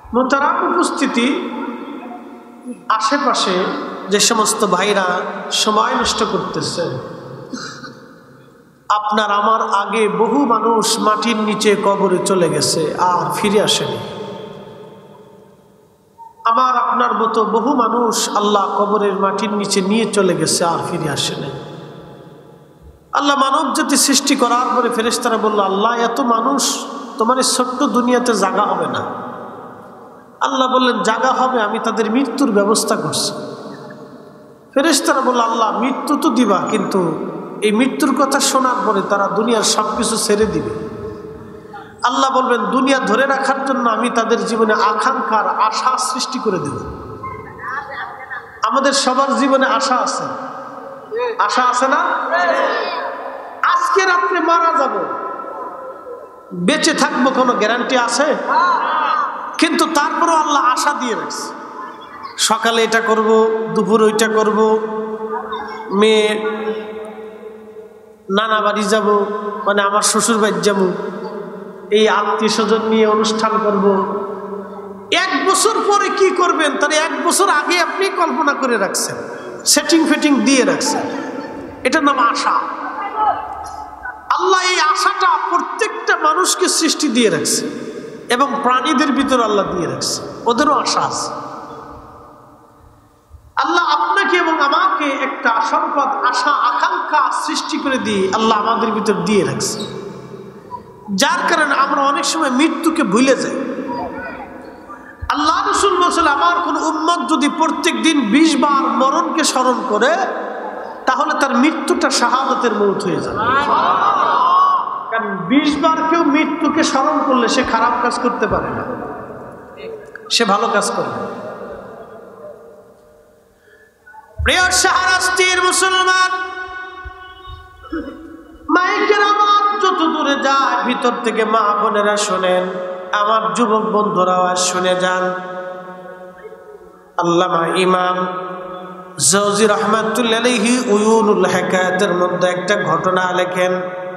মোহতারাম উপস্থিতি, আশেপাশে যে সমস্ত ভাইরা সময় নষ্ট করতেছে, আপনার আমার আগে বহু মানুষ মাটির নিচে কবরে চলে গেছে আর ফিরে আসেনি। আমার আপনার মতো বহু মানুষ আল্লাহ কবরের মাটির নিচে নিয়ে চলে গেছে আর ফিরে আসেনি। আল্লাহ মানব জাতি সৃষ্টি করার পরে ফেরেশতারা বলল, আল্লাহ এত মানুষ তোমার এই ছোট্ট দুনিয়াতে জায়গা হবে না। আল্লাহ বললেন, জায়গা হবে, আমি তাদের মৃত্যুর ব্যবস্থা করছি। ফেরেশতারা বলল, আল্লাহ মৃত্যু তো দিবা, কিন্তু এই মৃত্যুর কথা শোনার পরে তারা দুনিয়ার সব কিছু ছেড়ে দিবে। আল্লাহ বলবেন, দুনিয়া ধরে রাখার জন্য আমি তাদের জীবনে আকাঙ্ক্ষার আশা সৃষ্টি করে দেব। আমাদের সবার জীবনে আশা আছে, আশা আছে না? আজকে রাত্রে মারা যাব, বেঁচে থাকবো কোনো গ্যারান্টি আছে? কিন্তু তারপরও আল্লাহ আশা দিয়ে রাখছে, সকালে এটা করব, দুপুর ওইটা করব, মেয়ে নানা বাড়ি যাব, মানে আমার শ্বশুর বাড়ি যাব, এই আত্মীয় স্বজন নিয়ে অনুষ্ঠান করব। 1 বছর পরে কি করবেন তার 1 বছর আগে আপনি কল্পনা করে রাখছেন, সেটিং ফেটিং দিয়ে রাখছেন। এটার নাম আশা। আল্লাহ এই আশাটা প্রত্যেকটা মানুষকে সৃষ্টি দিয়ে রাখছে এবং প্রাণীদের ভিতর আল্লাহ দিয়ে রাখছে, ওদেরও আশা আছে। আল্লাহ আপনাকে এবং আমাকে একটা সম্পদ আশা আকাঙ্ক্ষা সৃষ্টি করে দিয়ে আল্লাহ আমাদের ভিতর দিয়ে রাখছে, যার কারণে আমরা অনেক সময় মৃত্যুকে ভুলে যাই। আল্লাহ রাসূল বলেছেন, আমার কোন উম্মত যদি প্রত্যেক দিন 20 বার মরণকে স্মরণ করে তাহলে তার মৃত্যুটা শাহাদাতের মউত হয়ে যাবে। কারণ 20 বার কেউ মৃত্যুকে স্মরণ করলে সে খারাপ কাজ করতে পারে না, সে ভালো কাজ করবে। প্রিয় শাহরাস্তির মুসলমান, মাইকের আওয়াজ যত দূরে যায় ভিতর থেকে মা বোনেরা শোনেন, আমার যুবক বন্ধুরা আওয়াজ শুনে যান। আল্লামা ইমাম জাওজি রাহমাতুল্লাহি আলাইহি উয়ুনুল হিকায়াতের মধ্যে একটা ঘটনা লেখেন।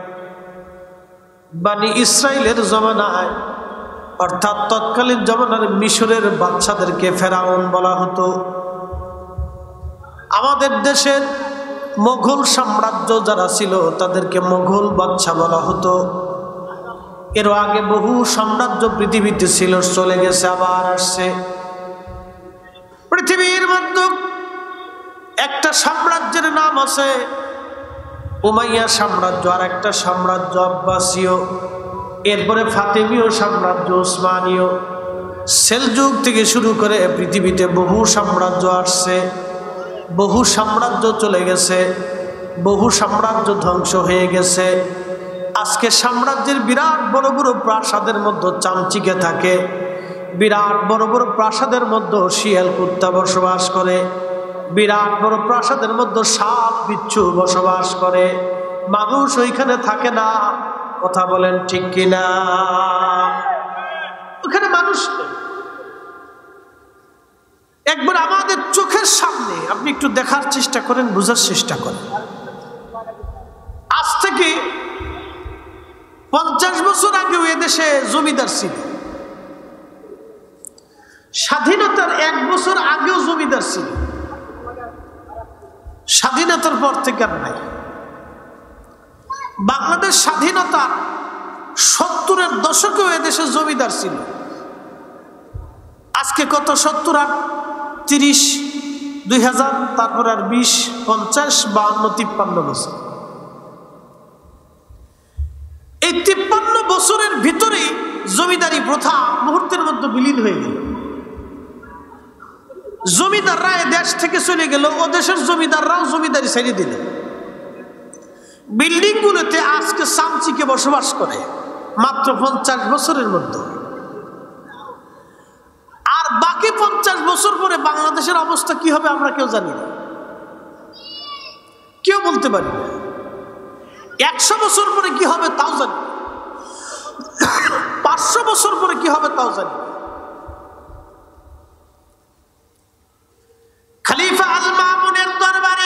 বানি ইসরাইলের জমানায়, অর্থাৎ তৎকালীন জমানার মিশরের বাদশাদেরকে ফেরাউন বলা হতো। আমাদের দেশের মোগল সাম্রাজ্য যারা ছিল তাদেরকে মোগল বাদশা বলা হতো। এর আগে বহু সাম্রাজ্য পৃথিবীতে ছিল, চলে গেছে, আবার আসছে। পৃথিবীর মধ্যে একটা সাম্রাজ্যের নাম আছে উমাইয়া সাম্রাজ্য, আর একটা সাম্রাজ্য আব্বাসীয়, এরপরে ফাতেমীয় সাম্রাজ্য, উসমানীয়, সেলজুক থেকে শুরু করে পৃথিবীতে বহু সাম্রাজ্য আসছে। বহু সাম্রাজ্য চলে গেছে, বহু সাম্রাজ্য ধ্বংস হয়ে গেছে। আজকে সাম্রাজ্যের বিরাট বড় বড় প্রাসাদের মধ্যে চামচিকে থাকে, বিরাট বড় বড় প্রাসাদের মধ্যে শিয়াল কুত্তা বসবাস করে, বিরাট বড় প্রাসাদের মধ্যে সাপ বিচ্ছু বসবাস করে। মানুষ ওইখানে থাকে না, কথা বলেন ঠিক কিনা? ওখানে মানুষ একবার আমাদের চোখের সামনে, আপনি একটু দেখার চেষ্টা করেন, বোঝার চেষ্টা করেন। আজ থেকে 50 বছর আগেও এদেশে জমিদার ছিল, স্বাধীনতার 1 বছর আগেও জমিদার ছিল, স্বাধীনতার পর থেকে আর নাই। বাংলাদেশ স্বাধীনতার 70-এর দশকেও এদেশে জমিদার ছিল। আজকে কত? 70 আর 30, 2000, তারপর আর 20, 50, 52, 53 বছর। এই 53 বছরের ভিতরে জমিদারি প্রথা মুহূর্তের মধ্যে বিলীন হয়ে গেল। জমিদাররা দেশ থেকে চলে গেল, ও দেশের জমিদাররাও জমিদারি ছেড়ে দিল। বিল্ডিং গুলোতে আজকে চামচিকে বসবাস করে মাত্র 50 বছরের মধ্যে। আর বাকি 50 বছর পরে বাংলাদেশের অবস্থা কি হবে আমরা কেউ জানি না, কেউ বলতে পারি না। 100 বছর পরে কি হবে তাও জানি না, 500 বছর পরে কি হবে তাও জানি না। খলিফা আল মামুনের দরবারে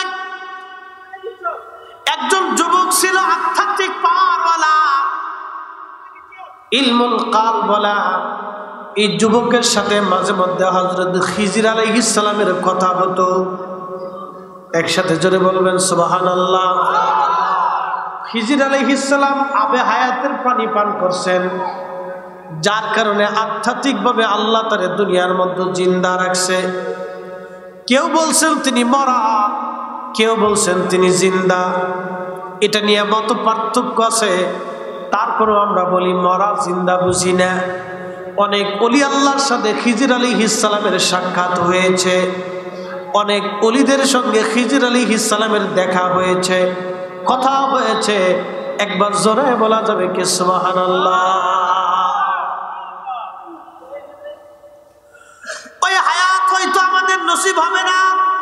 একজন যুবক ছিল, আধ্যাত্মিক পাওয়ারওয়ালা, ইলমুল কাল বলা, এই যুবকের সাথে মাঝে মধ্যে হযরত খিজির আলাইহিস সালামের কথা হতো। একসাথে জোরে বলবেন সুবহানাল্লাহ। খিজির আলাইহিস সালাম আবে হায়াতের পানি পান করছেন, যার কারণে আধ্যাত্মিকভাবে আল্লাহ তারে দুনিয়ার মধ্যে জিন্দা রাখছে। কেউ বলছেন তিনি মরা, কেউ বলছেন তিনি জিন্দা, এটা নিয়ে মত পার্থক্য আছে। তারপরেও আমরা বলি মরা জিন্দা বুঝি না। অনেক ওলি আল্লাহর সাথে খিজির আলাইহিস সালামের সাক্ষাৎ হয়েছে, অনেক ওলিদের সঙ্গে খিজির আলাইহিস সালামের দেখা হয়েছে, কথা হয়েছে। একবার জোরে বলা যাবে কি সুবহানাল্লাহ। ওই হায়াত হয়তো আমাদের নসিব হবে না,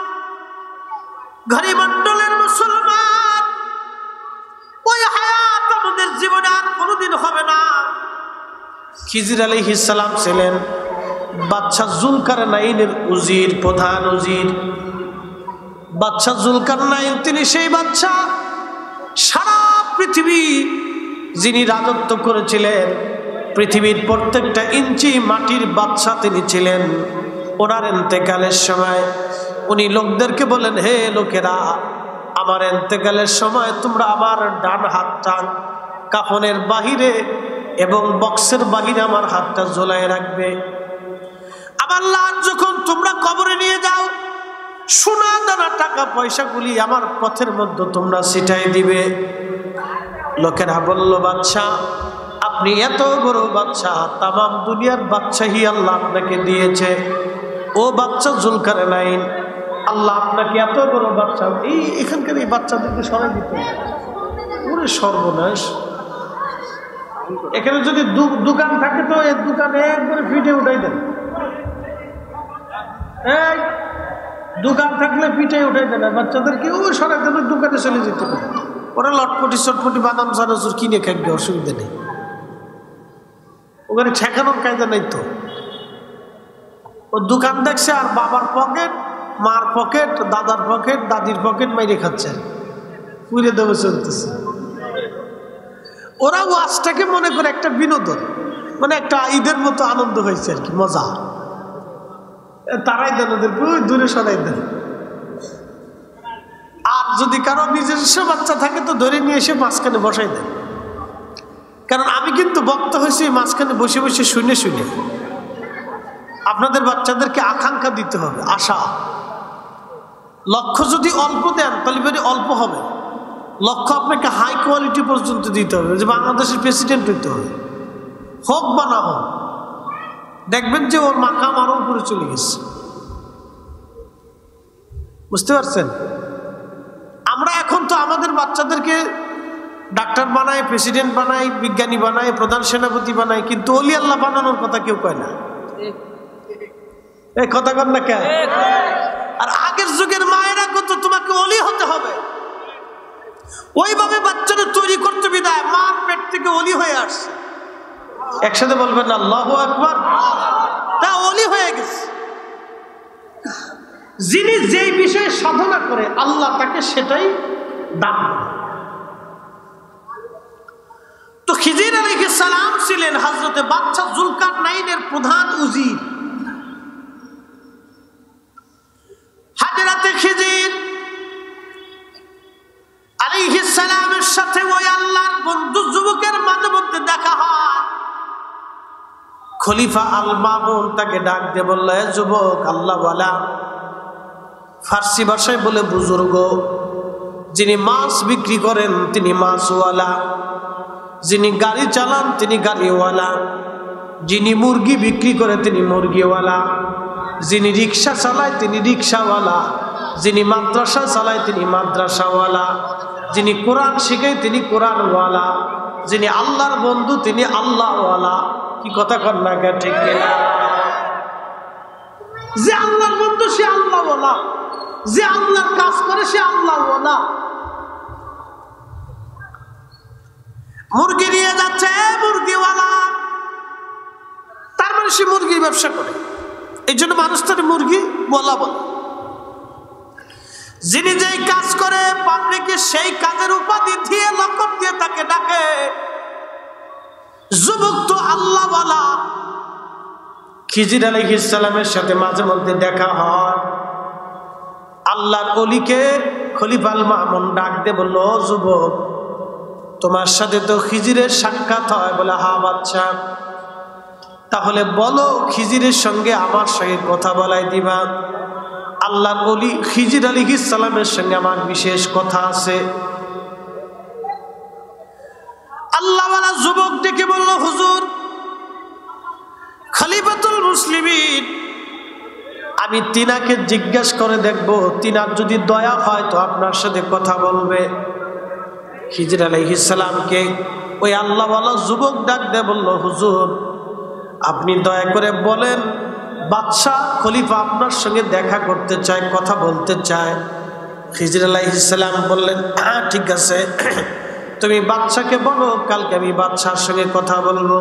ঘড়ি মণ্ডলের মুসলমান, ওই হায়াত আমাদের জীবনে আর কোনোদিন হবে না। খিজির আলাইহিস সালাম ছিলেন বাদশা যুলকারনাইনের উজির, প্রধান উজির। বাদশা যুলকারনাইন তিনি সেই বাদশা, সারা পৃথিবী যিনি রাজত্ব করেছিলেন, পৃথিবীর প্রত্যেকটা ইঞ্চি মাটির বাদশা তিনি ছিলেন। ওনার ইন্তেকালের সময় উনি লোকদেরকে বলেন, হে লোকেরা, আমার ইন্তেকালের সময় তোমরা আমার ডান হাতটা কাফনের বাহিরে এবং বক্সের বাহিরে আমার হাতটা ঝোলায় রাখবে। আমার লাশ যখন তোমরা কবরে নিয়ে যাও, সোনা দানা টাকা পয়সাগুলি আমার পথের মধ্যে তোমরা ছিটাই দিবে। লোকেরা বলল, বাদশা আপনি এত বড় বাদশা, তামাম দুনিয়ার বাদশাহী আল্লাহ আপনাকে দিয়েছে। ও বাদশা যুলকারনাইন, আল্লাহ আপনাকে এত বড় বাদশা, এখানকার এই বাচ্চাদেরকে সরাই দিতে, ওরে সর্বনাশ। এখানে যদি দোকান থাকে তো এর দোকানে একবারে ফিটে উঠাই দেন। এই দোকান থাকলে পিঠে উঠাই দেন, বাচ্চাদেরকে ও সরাই দেন, দোকানে চলে যেতে পারে। ওরা লটপটি চটপটি বাদাম চানাচুর কিনে খাইবে, অসুবিধা নেই। ওখানে ঠেকানোর কায়দা নাই তো। ও দোকান দেখছে আর বাবার পকেট, মার পকেট, দাদার পকেট, দাদির পকেট মাইরে খাচ্ছে, পুড়ে দেবে চলতেছে। ওরা ওয়াজটাকে মনে করে একটা বিনোদন, মানে একটা ঈদের মতো আনন্দ হয়েছে আর কি, মজা। তারাই দেন ওদেরকে, ওই দূরে সরাই দেন। আর যদি কারো নিজস্ব বাচ্চা থাকে তো ধরে নিয়ে এসে মাঝখানে বসাই দেন। কারণ আমি কিন্তু বক্তা হয়েছি মাঝখানে বসে বসে শুনে শুনে। আপনাদের বাচ্চাদেরকে আকাঙ্ক্ষা দিতে হবে, আশা। লক্ষ্য যদি অল্প দেন তাহলে অল্প হবে। লক্ষ্য আপনাকে হাই কোয়ালিটি পর্যন্ত দিতে হবে, যে বাংলাদেশের প্রেসিডেন্ট হইতে হবে, হোক বা না হোক। দেখবেন যে ওর মাকাম আরো উপরে চলে গেছে। বুঝতে পারছেন? আমরা এখন তো আমাদের বাচ্চাদেরকে ডাক্তার বানাই, প্রেসিডেন্ট বানাই, বিজ্ঞানী বানাই, প্রধান সেনাপতি বানাই, কিন্তু ওলি আল্লাহ বানানোর কথা কেউ কয় না। এই কথা কন না কেন? আর আগের যুগের মায়েরা কত তোমাকে ওলি হতে হবে, ওইভাবে বাচ্চাদের তৈরি করতে বিদায় মার পেট থেকে ওলি হয়ে আসছে। একসাথে বলবেন আল্লাহু আকবার। তা ওলি হয়ে গেছে। যিনি যেই বিষয়ে সাধনা করে আল্লাহ তাকে সেটাই দান করে। তো খিজির আলাইহিস সালাম ছিলেন হযরতে বাদশা যুলকারনাইনের প্রধান উজির। হযরতে খিজির আলাইহিস সালামের সাথে ওই আল্লাহর বন্ধু যুবকের মাঝে মধ্যে দেখা হয়। খলিফা আল মামুন তাকে ডাক দিয়ে বলল, এ যুবক, আল্লাহওয়ালা, ফার্সি ভাষায় বলে বুজুর্গ, যিনি মাছ বিক্রি করেন তিনি মাছওয়ালা, যিনি গাড়ি চালান তিনি গাড়িওয়ালা, যিনি মুরগি বিক্রি করে তিনি মুরগিওয়ালা, যিনি রিক্সা চালায় তিনি রিক্সাওয়ালা, যিনি মাদ্রাসা চালায় তিনি মাদ্রাসাওয়ালা, যিনি কোরআন শিখায় তিনি কোরআনওয়ালা, যিনি আল্লাহর বন্ধু তিনি আল্লাহওয়ালা। কি কথা কর না কে? ঠিক কিনা? যে আল্লাহর বন্ধু সে আল্লাহওয়ালা, যে আল্লাহর কাজ করে সে আল্লাহওয়ালা। মুরগি নিয়ে যাচ্ছে মুরগিওয়ালা, তার মানে সে মুরগির ব্যবসা করে, এই জন্য মানুষ তার মুরগি ওয়ালা বলে। যিনি যেই কাজ করে পাবলিকে সেই কাজের উপাধি দিয়ে লকব দিয়ে তাকে ডাকে। যুবক তো আল্লাহওয়ালা, খিজির আলাইহিস সালামের সাথে মাঝে মধ্যে দেখা হয়। আল্লাহর ওলিকে খলিফাল মামুন ডাক দিয়ে বলল, ও যুবক, তোমার সাথে তো খিজিরের সাক্ষাৎ হয়। বলে, হ্যাঁ বাদশা। তাহলে বলো, খিজিরের সঙ্গে আমার সঙ্গে কথা বলাই দিবা। আল্লাহর ওলি খিজির আলাইহিস সালামের সঙ্গে আমার বিশেষ কথা আছে। আল্লাহওয়ালা যুবক ডেকে বলল, হুজুর, খলিফাতুল মুসলিমিন, আমি তিনাকে জিজ্ঞেস করে দেখব, তিনার যদি দয়া হয় তো আপনার সাথে কথা বলবে। খিজির আলাইহিস সালামকে ওই আল্লাহওয়ালা যুবক ডাক দিয়ে বলল, হুজুর, আপনি দয়া করে বলেন, বাদশাহ খলিফা আপনার সঙ্গে দেখা করতে চায়, কথা বলতে চায়। খিজির আলাইহিস সালাম বললেন, হ্যাঁ ঠিক আছে, তুমি বাদশাকে বলো, কালকে আমি বাদশার সঙ্গে কথা বলবো।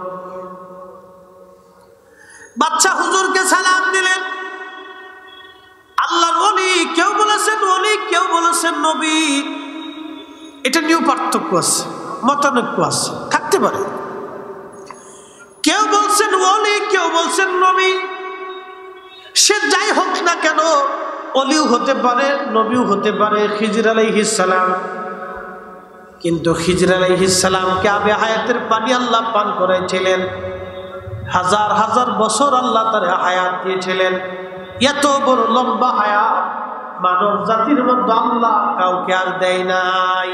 বাদশা হুজুরকে সালাম দিলেন। আল্লাহর ওলি, কেউ বলেছেন ওলি, কেউ বলেছেন নবী, এটা নিয়েও পার্থক্য আছে, মতানৈক্য আছে, থাকতে পারে। কেউ বলছেন ওলি, কেউ বলছেন নবী। সে যাই হোক না কেন, ওলিও হতে পারে, নবীও হতে পারে খিজির আলাইহিস সালাম। কিন্তু খিজির আলাইহিস সালামকে আবে হায়াতের পানি আল্লাহ পান করেছিলেন। হাজার হাজার বছর আল্লাহ তার হায়াত দিয়েছিলেন। এত বড় লম্বা হায়াত মানব জাতির মধ্যে আল্লাহ কাউকে আর দেয় নাই।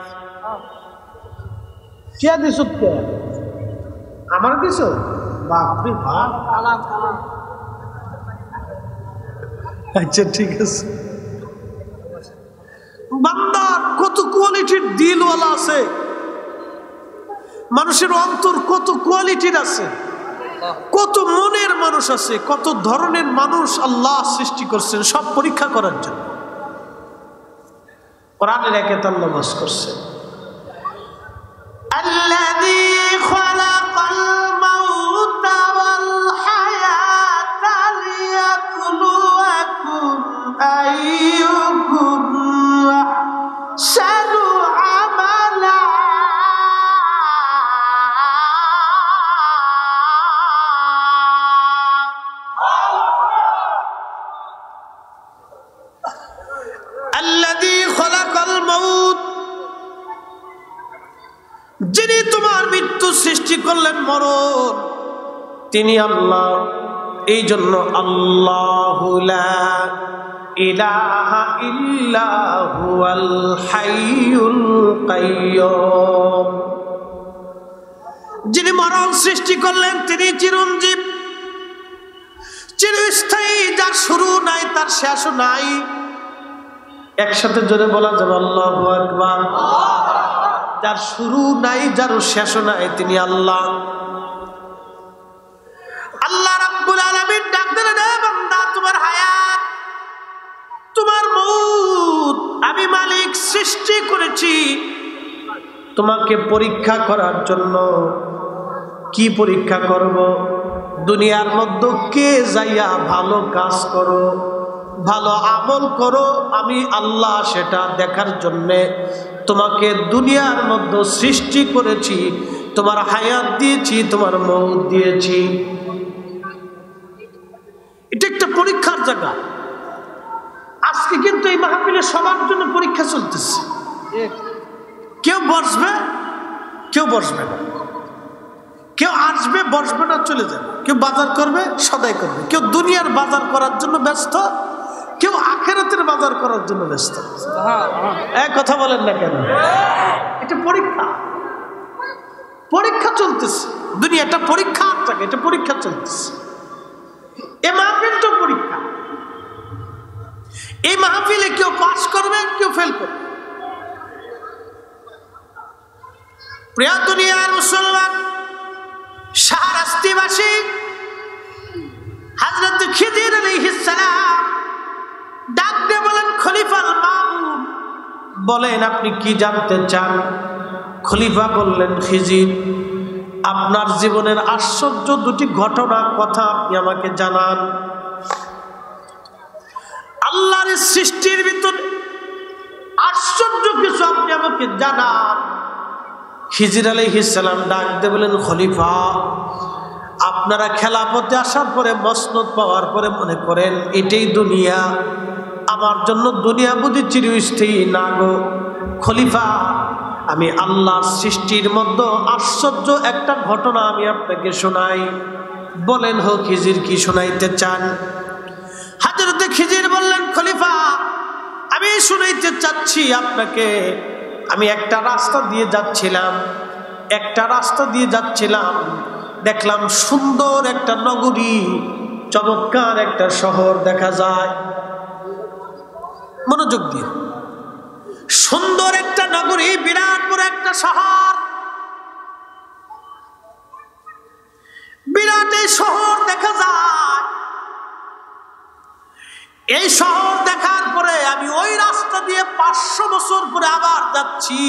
কে দিছ? আমার দিছ? বাপরে বাপ। আচ্ছা ঠিক আছে। বান্দার কত কোয়ালিটির দিলওয়ালা আছে, মানুষের অন্তর কত কোয়ালিটির আছে, কত মনের মানুষ আছে, কত ধরনের মানুষ আল্লাহ সৃষ্টি করছেন সব পরীক্ষা করার জন্য। কোরআনের আয়াতে আল্লাহ বাস করছে, আল্লাযী খালাকাল মাউতা ওয়াল হায়াতা লিয়াবলুয়াকুম আইয়ুকুম আহসানু আমালা। আল্লাযী খালাকাল মাউত, যিনি তোমার মৃত্যু সৃষ্টি করলেন, মরণ, তিনি আল্লাহ। এই জন্য আল্লাহু লা ইলাহা ইল্লা হুয়াল হাইয়ুল কাইয়্যুম, যিনি মরণ সৃষ্টি করলেন তিনি চিরঞ্জীব, চিরস্থায়ী, যার শুরু নাই তার শেষও নাই। একসাথে জোরে বলা যাবে আল্লাহু আকবার। যার শুরু নাই, যার শেষও নাই, তিনি আল্লাহ। আল্লাহ রাব্বুল আলামিন ডাক দিলেন, এ বান্দা, তোমার হায়াত, তোমার মউত আমি মালিক সৃষ্টি করেছি তোমাকে পরীক্ষা করার জন্য। কি পরীক্ষা করব? দুনিয়ার মধ্যে কে যাইয়া ভালো কাজ করো, ভালো আমল করো, আমি আল্লাহ সেটা দেখার জন্যে তোমাকে দুনিয়ার মধ্যে সৃষ্টি করেছি, তোমার হায়াত দিয়েছি, তোমার মউত দিয়েছি। এটা একটা পরীক্ষার জায়গা। আজকে কিন্তু এই মাহফিলে সবার জন্য পরীক্ষা চলতেছে। কেউ বসবে, কেউ বসবে না, কেউ আসবে, বসবে না, চলে যাবে। কেউ বাজার করবে, সদাই করবে। কেউ দুনিয়ার বাজার করার জন্য ব্যস্ত, কেউ আখিরাতের বাজার করার জন্য ব্যস্ত। এক কথা বলেন না কেন? এটা পরীক্ষা, পরীক্ষা চলতেছে। দুনিয়াটা পরীক্ষার জায়গা, এটা পরীক্ষা চলতেছে। এই মাহফিলটা পরীক্ষা। এই মাহফিলে কেউ পাস করবে, কেউ ফেল করবে। প্রিয় দুনিয়ার মুসলমান, শাহরাস্তিবাসী হযরত খিজির আলাইহিস সালাম ডাক দিয়ে বলেন, খলিফাল মামুন, বলেন আপনি কি জানতে চান? খলিফা বললেন, খিজির, আপনার জীবনের আশ্চর্য দুটি ঘটনার কথা আপনি আমাকে জানান। আল্লাহর সৃষ্টির ভিতরে আশ্চর্য কিছু আপনি আমাকে জানান। খিজির আলাইহিস সালাম ডাক দিয়ে বলেন, খলিফা, আপনারা খেলাফতে আসার পরে মসনদ পাওয়ার পরে মনে করেন এটাই দুনিয়া, আমার জন্য দুনিয়া বুঝি চিরস্থায়ী না গো খলিফা। আমি আল্লাহর সৃষ্টির মধ্যে আশ্চর্য একটা ঘটনা আমি আপনাকে শোনাই। বলেন হো খিজির, কি শোনাইতে চান? হযরতে খিজির বললেন, খলিফা আমি শুনাইতে চাচ্ছি আপনাকে। আমি একটা রাস্তা দিয়ে যাচ্ছিলাম, দেখলাম সুন্দর একটা নগরী, চমৎকার একটা শহর দেখা যায়। মনোযোগ দিয়ে, সুন্দর একটা নগরী, বিরাট বড় একটা শহর, বিরাট এই শহর দেখা যায়। এই শহর দেখার পরে আমি ওই রাস্তা দিয়ে 500 বছর পরে আবার যাচ্ছি।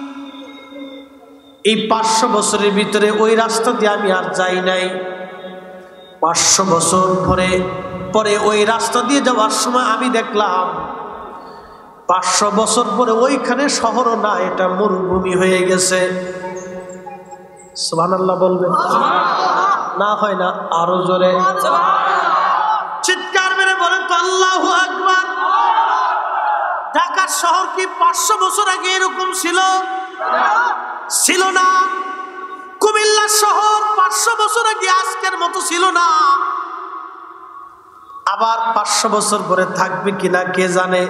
এই 500 বছরের ভিতরে ওই রাস্তা দিয়ে আমি আর যাই নাই। 500 বছর পরে ওই রাস্তা দিয়ে যাওয়ার সময় আমি দেখলাম 500 বছর পরে ওইখানে শহরও না, এটা মরুভূমি হয়ে গেছে। সুবহানাল্লাহ বলবেন না? হয় না? আরো জোরে চিৎকার মেরে বলেন তো আল্লাহু আকবার। ঢাকার শহর কি 500 বছর আগে এরকম ছিল না? কুমিল্লার শহর 500 বছর আগে আজকের মতো ছিল না। আবার 500 বছর পরে থাকবে কিনা কে জানে?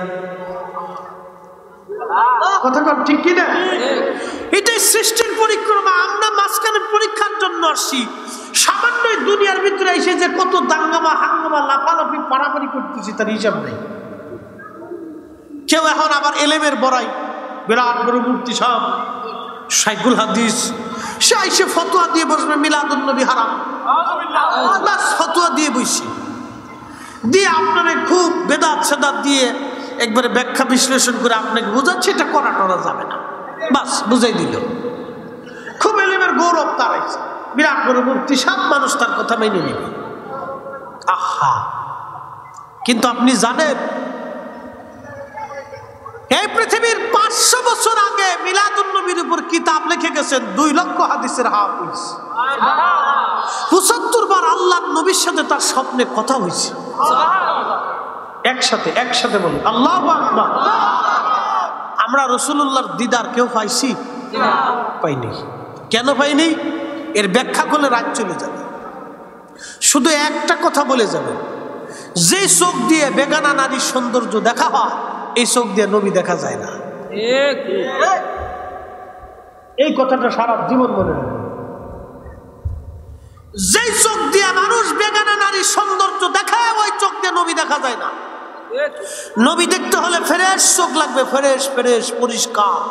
কথা কন ঠিক কিনা? এটাই সৃষ্টির পরিক্রমা। আমরা মাঝখানে পরীক্ষার জন্য আসছি। সামান্য দুনিয়ার ভিতরে এসে যে কত দাঙ্গামা হাঙ্গামা লাফালাফি পারাপারি করতেছি তার হিসাব নেই। কেউ এখন আবার এলেমের বড়াই, বিরাট বড় মূর্তি সব শাইখুল হাদিস, সে এসে ফতোয়া দিয়ে বসবে মিলাদুন নবী হারাম, বাস ফতোয়া দিয়ে বসে দিয়ে আপনারে খুব বেদাত সেদাত দিয়ে একবারে ব্যাখ্যা বিশ্লেষণ করে আপনাকে বোঝাচ্ছে এটা করা টরা যাবে না, বাস বুঝাই দিল। খুব এলেমের গৌরব তার আছে, বিরাট বড় মূর্তি, সব মানুষ তার কথা মেনে নেবে। আহা, কিন্তু আপনি জানেন এই পৃথিবীর 500 বছর আগে মিলাদুন নবীর উপর কিতাব লিখে গেছেন 2 লক্ষ হাদিসের হাফিজ। 75 বার আল্লাহর নবীর সাথে তার স্বপ্নে কথা হয়েছে। একসাথে বলুন আল্লাহু আকবার। আমরা রাসূলুল্লাহর দিদার কেউ পাইছি? পাইনি। কেন পাইনি? এর ব্যাখ্যা করলে রাত চলে যাবে। শুধু একটা কথা বলে যাবে, যে চোখ দিয়ে বেগানা নারীর সৌন্দর্য দেখা হয় এই চোখ দিয়ে নবী দেখা যায় না। এই কথাটা সারা জীবন মনে রাখবে। যে চোখ দিয়ে মানুষ বেগানা নারীর সৌন্দর্য দেখায় ওই চোখ দিয়ে নবী দেখা যায় না। নবী দেখতে হলে ফ্রেশ চোখ লাগবে, ফ্রেশ পরিষ্কার।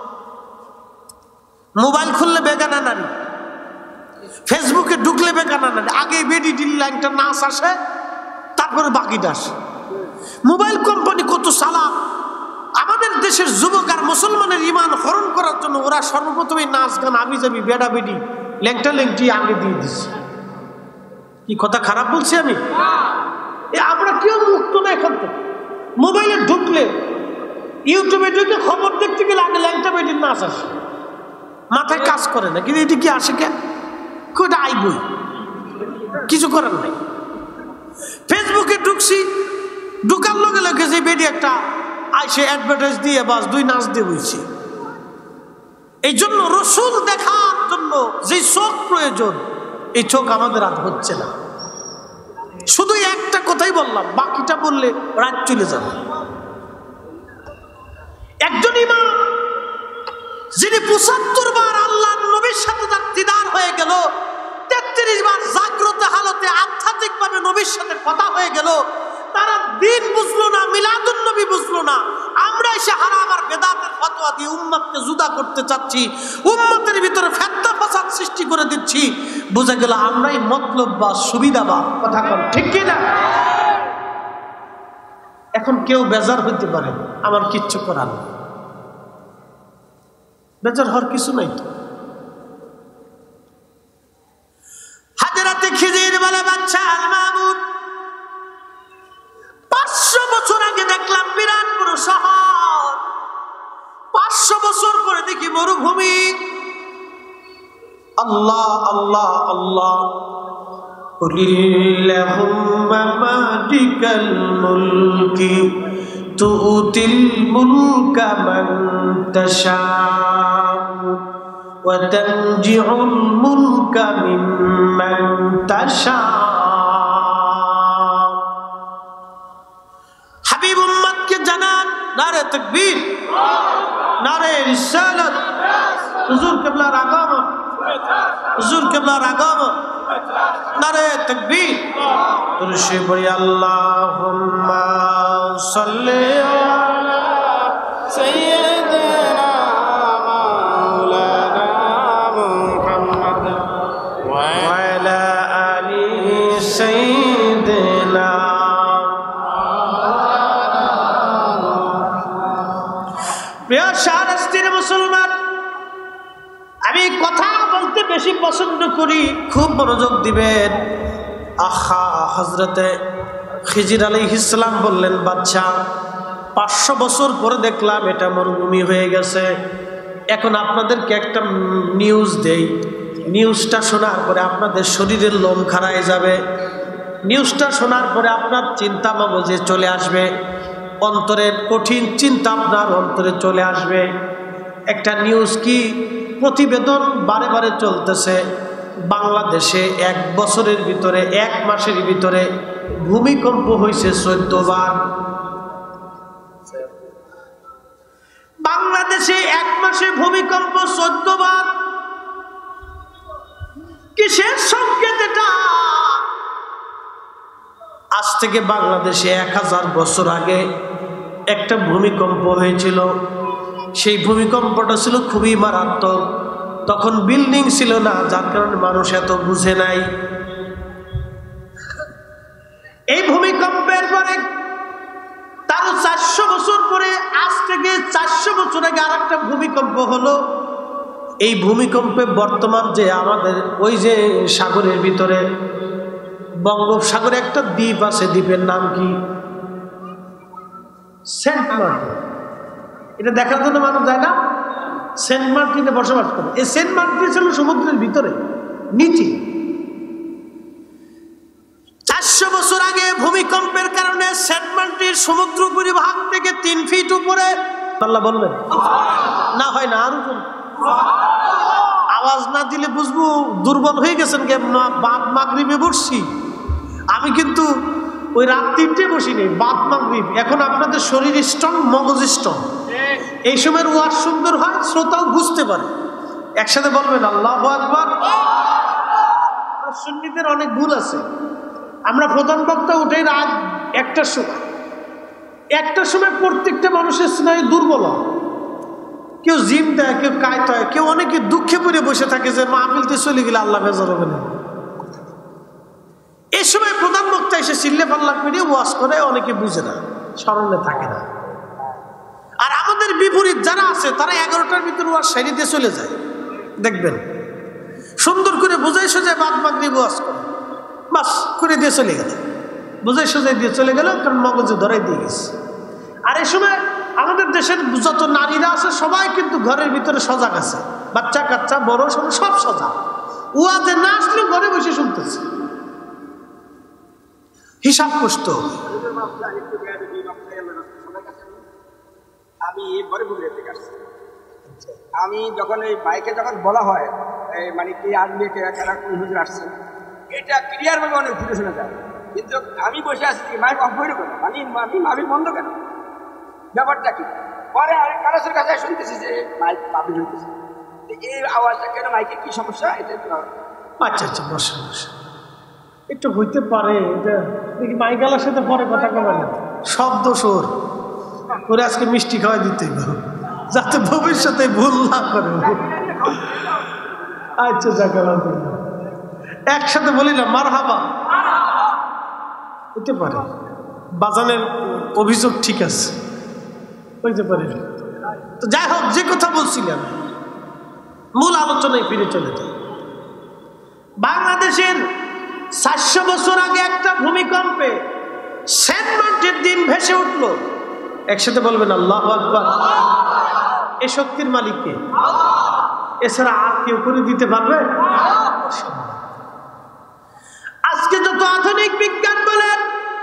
মোবাইল খুললে বেগানা নারী, ফেসবুকে ঢুকলে বেগানা নারী, আগে বেডি ডিল্লা একটা নাচ আসে, তারপরে বাকিটা আসে। মোবাইল কোম্পানি কত চালাক, আমাদের দেশের যুবক আর মুসলমানের ইমান হরণ করার জন্য ওরা সর্বপ্রথমে নাচ গান আবিজাবি বেডা বেডি ল্যাংটা ল্যাংটি আগে দিয়ে দিচ্ছে। কি কথা খারাপ বলছি আমি? আমরা কেউ মুক্ত না এখান থেকে। মোবাইলে ঢুকলে ইউটিউবে ঢুকে খবর দেখতে গেলে আগে ল্যাংটা বেডির নাচ আসে, মাথায় কাজ করে না। কিন্তু এটি কি আসে কেন? ওটা আইবই, কিছু করার নাই। ফেসবুকে ঢুকছি, ঢুকার লগে লগে যে বেডি একটা আইসে অ্যাডভার্টাইজ দিয়ে বাস 2 নাচ দিয়ে বইছে। এই জন্য রসুল দেখার জন্য যে চোখ প্রয়োজন এই চোখ আমাদের আর হচ্ছে না। শুধু একটা কথাই বললাম, বাকিটা বললে রাত চলে যাবে। একজন ইমাম যিনি 75 বার আল্লাহর নবীর সাথে তার দিদার হয়ে গেল, 33 বার জাগ্রত হালতে আধ্যাত্মিক ভাবে নবীর সাথে কথা হয়ে গেল, তারা দিন বুঝলো না, মিলাদুন নবী বুঝলো না। আমরা এসে হারাম আর বেদাতের ফতোয়া দিয়ে উম্মতকে জুদা করতে চাচ্ছি, উম্মতের ভিতরে ফিতনা ফাসাদ সৃষ্টি করে দিচ্ছি। বুঝা গেল আমরাই মতলব বা সুবিধাবাদ। কথা বল ঠিক কি না? এখন কেউ বেজার হইতে পারে, আমার কিচ্ছু করার নেই। বেজার হওয়ার কিছু নাই তো। হাজরাতে খিজির বলে, বাচ্চা আল মামুন 500 বছর আগে দেখলাম বিরাট বড় শহর, 500 বছর পরে দেখি মরুভূমি। আল্লাহ আল্লাহ আল্লাহ, কুলিল্লাহুম্মা মালিকাল মুলকি তু'তিল মুলকা মান তাশাউ ওয়া তানজিউল মুলকা মিম্মান তাশাউ। হাবিব উম্মতকে জানান নারে তাকবীর, নারে রিসালাত, হুজুর কিবলার আগমন, হুজুর কিবলার আগমন, নারে তাকবীর। তুলসী বলি আল্লাহুম্মা সাল্লি আলা সাইয়্যিদিনা মাওলানা মুহাম্মদ ওয়া আলা আলি সাইয়্যিদিনা। প্রিয় শাহরাস্তির মুসলমান, আমি কথা বলতে বেশি পছন্দ করি, খুব মনোযোগ দিবেন। আহা হযরতে খিজির আলাইহিস সালাম বললেন, বাদশা 500 বছর পরে দেখলাম এটা মরুভূমি হয়ে গেছে। এখন আপনাদেরকে একটা নিউজ দেই, নিউজটা শোনার পরে আপনাদের শরীরের লোম খাড়ায় যাবে। নিউজটা শোনার পরে আপনার চিন্তা মগজে চলে আসবে, অন্তরের কঠিন চিন্তা আপনার অন্তরে চলে আসবে। একটা নিউজ কি প্রতিবেদন বারে বারে চলতেছে, বাংলাদেশে 1 বছরের ভিতরে 1 মাসের ভিতরে ভূমিকম্প হয়েছে 14 বার। বাংলাদেশে 1 মাসে ভূমিকম্প 14 বার। কিসের সংকেত এটা? আজ থেকে বাংলাদেশে 1000 বছর আগে একটা ভূমিকম্প হয়েছিল। সেই ভূমিকম্পটা ছিল খুবই মারাত্মক। তখন বিল্ডিং ছিল না, যার কারণে মানুষ এত বুঝে নাই। এই ভূমিকম্পের পরে তারও 400 বছর পরে, আজ থেকে 400 বছর আগে আর একটা ভূমিকম্প হলো। এই ভূমিকম্পে বর্তমান যে আমাদের ওই যে সাগরের ভিতরে বঙ্গোপসাগরে একটা দ্বীপ আছে, দ্বীপের নাম কি? Saint Martin. এটা দেখার জন্য মানুষ যায় না? সেন্ট মার্টিনে বসবাস করে। এই সেন্ট মার্টিন ছিল সমুদ্রের ভিতরে নিচে। 400 বছর আগে ভূমিকম্পের কারণে সেন্ট মার্টিন সমুদ্র পরিভাগ থেকে 3 ফিট উপরে। আল্লাহ বলবেন না, হয় না আরো আওয়াজ না দিলে বুঝবো দুর্বল হয়ে গেছেন। বাদ মাগরিবে বসছি আমি, কিন্তু ওই রাত 3টে বসিনি, বাদ মাগরিব। এখন আপনাদের শরীর স্ট্রং, মগজ স্ট্রং। এই সময়ের ওয়াজ সুন্দর হয়, শ্রোতাও বুঝতে পারে। একসাথে বলবেন আল্লাহু আকবার। সুন্নিদের অনেক ভুল আছে। আমরা প্রধান বক্তা উঠে রাত 1টার সময়, 1টার সময় প্রত্যেকটা মানুষের স্নায়ু দুর্বল হয়। কেউ জিম দেয়, কেউ কায়ত হয়, কেউ অনেকে দুঃখে পড়ে বসে থাকে যে মাহফিলতে চলে গেলে আল্লাহ বেজার হবে না। এই সময় প্রধান বক্তা এসে চিল্লে পাল্লা করে ওয়াজ করে, অনেকে বুঝে না, স্মরণে থাকে না। আর আমাদের বিপরীত যারা আছে তারা 11টার ভিতরে ওয়াজ সেরে দিয়ে চলে যায়। দেখবেন সুন্দর করে বোঝাই সোজায় বাদ মাগরিব ওয়াজ করে, বাস করে দিয়ে চলে গেল, বোঝাই সোজাই দিয়ে চলে গেল, কারণ মগজে ধরাই দিয়ে গেছে। আর এই সময় আমাদের দেশের যত নারীরা আছে সবাই কিন্তু ঘরের ভিতরে সজাগ আছে, বাচ্চা কাচ্চা বড় সব সজাগ। ওয়াজে না আসলে ঘরে বসে শুনতেছে, হিসাব কষ্ট। আমি বরিপুরিয়া থেকে আসছি। আমি যখন এই বাইকে যখন বলা হয় মানে কে আসবে, কারা কোন হুজুর আসছে, এটা ক্লিয়ার ভাবে অনেক ঘুরে শোনা যায়। কিন্তু আমি বসে আছি মাইক অফ হয়ে কেন, আমি বন্ধ কেন, ব্যাপারটা কি? পরে আরেক কারোর কাছে শুনতেছি যে মাইক পাবলিক হইতেছে, এই আওয়াজটা কেন, মাইকের কি সমস্যা? এটা আচ্ছা আচ্ছা, বসে বসে একটু হইতে পারে। এটা দেখি মাইকালার সাথে পরে কথা বলেন, শব্দ সুর করে আজকে মিষ্টি খাওয়াই দিতে যাতে ভবিষ্যতে ভুল না করে। আচ্ছা যাকে একসাথে বলি না মারহাবা, হতে পারে বাজানের অভিযোগ ঠিক আছে, হইতে পারে। তো যাই হোক, যে কথা বলছিলাম মূল আলোচনায় ফিরে চলে যায়। বাংলাদেশের 400 বছর আগে একটা ভূমিকম্পে সেন্ট মার্টিন দিন ভেসে উঠল। একসাথে বলবেন আল্লাহু আকবার। এই শক্তির মালিক কে? এছাড়া আর কেউ করে দিতে পারবে? আজ আজকে যত আধুনিক বিজ্ঞান বলেন,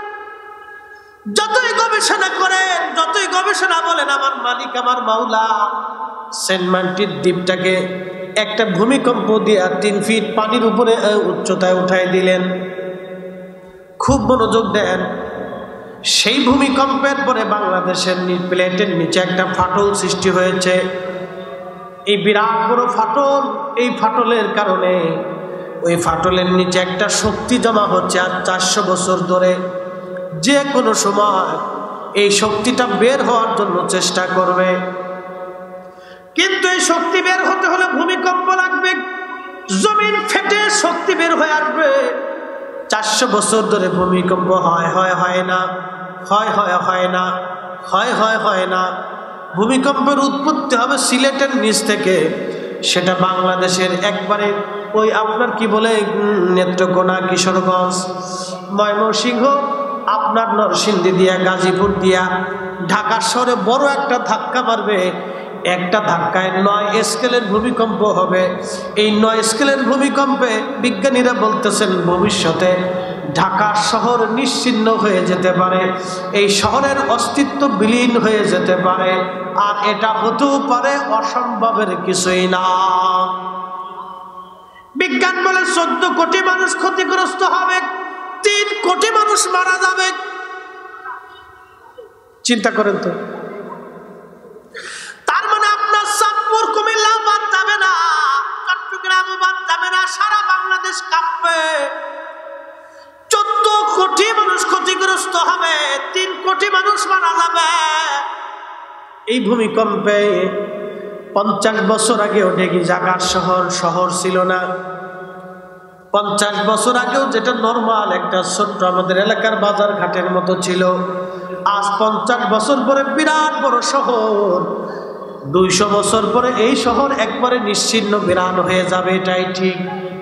যতই গবেষণা করেন, যতই গবেষণা বলেন, আমার মালিক আমার মাওলা সেন্ট মার্টিন দ্বীপটাকে একটা ভূমিকম্প দিয়ে 3 ফিট পানির উপরে উচ্চতায় উঠাই দিলেন। খুব মনোযোগ দেন, সেই ভূমিকম্পের পরে বাংলাদেশের প্লেটের নিচে একটা ফাটল সৃষ্টি হয়েছে। এই বিরাট বড় ফাটল, এই ফাটলের কারণে ওই ফাটলের নিচে একটা শক্তি জমা হচ্ছে, আর 400 বছর ধরে যে কোনো সময় এই শক্তিটা বের হওয়ার জন্য চেষ্টা করবে। কিন্তু এই শক্তি বের হতে হলে ভূমিকম্প লাগবে, জমিন ফেটে শক্তি বের হয়ে আসবে। 400 বছর ধরে ভূমিকম্প হয় না, হয় না। ভূমিকম্পের উৎপত্তি হবে সিলেটের নিচ থেকে, সেটা বাংলাদেশের একবারে ওই আপনার কি বলে নেত্রকোনা, কিশোরগঞ্জ, ময়মনসিংহ, আপনার নরসিংদী দিয়া, গাজীপুর দিয়া ঢাকা শহরে বড় একটা ধাক্কা মারবে। একটা ধাক্কায় 9 স্কেলের ভূমিকম্প হবে। এই 9 স্কেলের ভূমিকম্পে বিজ্ঞানীরা বলতেছেন ভবিষ্যতে ঢাকা শহর নিশ্চিহ্ন হয়ে যেতে পারে, এই শহরের অস্তিত্ব বিলীন হয়ে যেতে পারে। আর এটা হতেও পারে, অসম্ভবের কিছুই না। বিজ্ঞান বলে 14 কোটি মানুষ ক্ষতিগ্রস্ত হবে, 3 কোটি মানুষ মারা যাবে। চিন্তা করেন তো, তার মানে আপনার চাঁদপুর, কুমিল্লাও বাদ যাবে না, চট্টগ্রামও বাদ যাবে না, সারা বাংলাদেশ কাঁপবে। 14 কোটি মানুষ ক্ষতিগ্রস্ত হবে, 3 কোটি মানুষ মারা যাবে। এই ভূমিকম্পে 50 বছর আগেও ঢেকি জাগার শহর ছিল না। 50 বছর আগেও যেটা নর্মাল একটা ছোট্ট আমাদের এলাকার বাজার ঘাটের মতো ছিল, আজ 50 বছর পরে বিরাট বড় শহর। 200 বছর পরে এই শহর একবারে নিশ্চিহ্ন বিরান হয়ে যাবে, এটাই ঠিক।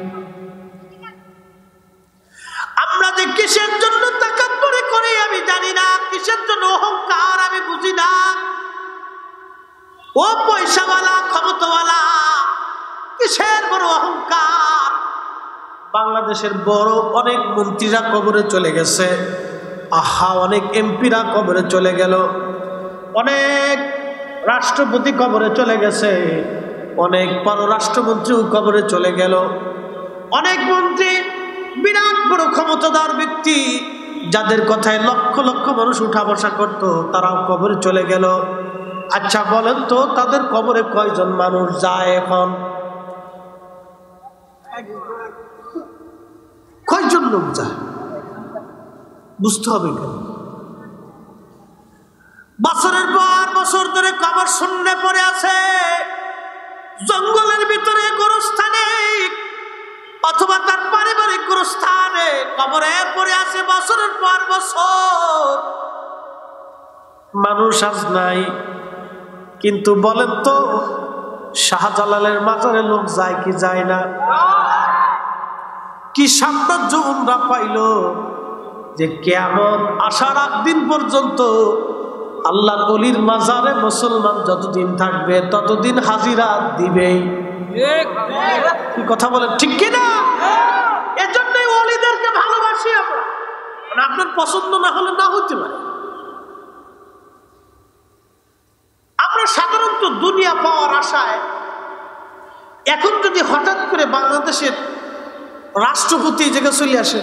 আমরা যে কিসের জন্য তাকাব্বুরি করি আমি জানি না, কিসের জন্য অহংকার আমি বুঝি না। ও পয়সাওয়ালা, ক্ষমতাওয়ালা, কিসের বড় অহংকার। বাংলাদেশের বড় অনেক মন্ত্রীরা কবরে চলে গেছে, অনেক এমপিরা কবরে চলে গেল, অনেক রাষ্ট্রপতি কবরে চলে গেছে, অনেক পররাষ্ট্রমন্ত্রীও কবরে চলে গেল, অনেক মন্ত্রী বিরাট বড় ক্ষমতাধর ব্যক্তি যাদের কথায় লক্ষ লক্ষ মানুষ উঠা বসা করতো, তারাও কবরে চলে গেল। আচ্ছা বলেন তো, তাদের কবরে কয়জন মানুষ যায় এখন? কয়জন লোক যায়? বুঝতে হবে কেন? বছরের পর বছর ধরে কবর শূন্য পড়ে আছে, জঙ্গলের ভিতরে গোরস্থানে অথবা তার পারিবারিক গোরস্থানে কবরে পড়ে আছে বছরের পর বছর। মানুষ আজ নাই। কিন্তু বলেন তো, শাহজালালের মাজারে লোক যায় কি যায় না? কি সাম্রাজ্য উমরা পাইল যে কিয়ামত আসার আগ দিন পর্যন্ত আল্লাহর ওলির মাজারে মুসলমান যতদিন থাকবে ততদিন হাজিরা দিবেই। কি কথা বলেন, ঠিক কিনা? এজন্যই ওলিদেরকে ভালোবাসি আমরা। মানে আপনার পছন্দ না হলে না হতে পারে। আমরা সাধারণত দুনিয়া পাওয়ার আশায়, এখন যদি হঠাৎ করে বাংলাদেশের রাষ্ট্রপতি জায়গায় চলে আসে,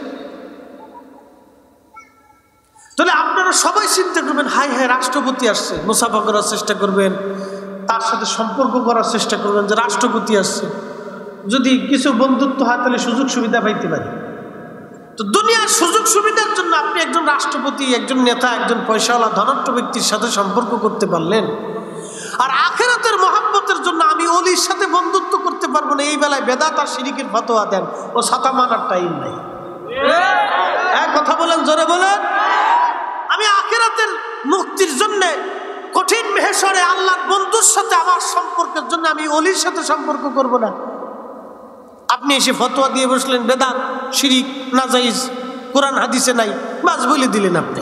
তাহলে আপনারা সবাই চিন্তা করবেন, হাই হাই রাষ্ট্রপতি আসছে, মুসাফা করার চেষ্টা করবেন, তার সাথে সম্পর্ক করার চেষ্টা করবেন যে রাষ্ট্রপতি আসছে, যদি কিছু বন্ধুত্ব হয় তাহলে সুযোগ সুবিধা পাইতে পারি। তো দুনিয়ার সুযোগ সুবিধার জন্য আপনি একজন রাষ্ট্রপতি, একজন নেতা, একজন পয়সাওয়ালা ধনাঢ্য ব্যক্তির সাথে সম্পর্ক করতে পারলেন, আর আখিরাতের মহব্বতের জন্য আমি ওলির সাথে বন্ধুত্ব করতে পারবো না, এই বেলায় বেদাত আর শিরকের ফতোয়া দেন, ও ছাতা মানার টাইম নাই। এক কথা বলেন, জোরে বলেন। আমি আখিরাতের মুক্তির জন্য কঠিন মেহেশরে আল্লাহর বন্ধুর সাথে আমার সম্পর্কের জন্য আমি ওলির সাথে সম্পর্ক করব না। আপনি এসে ফতোয়া দিয়ে বসলেন বেদাত, শিরিক, নাজাইজ, কোরআন হাদিসে নাই, বাস বলে দিলেন আপনি।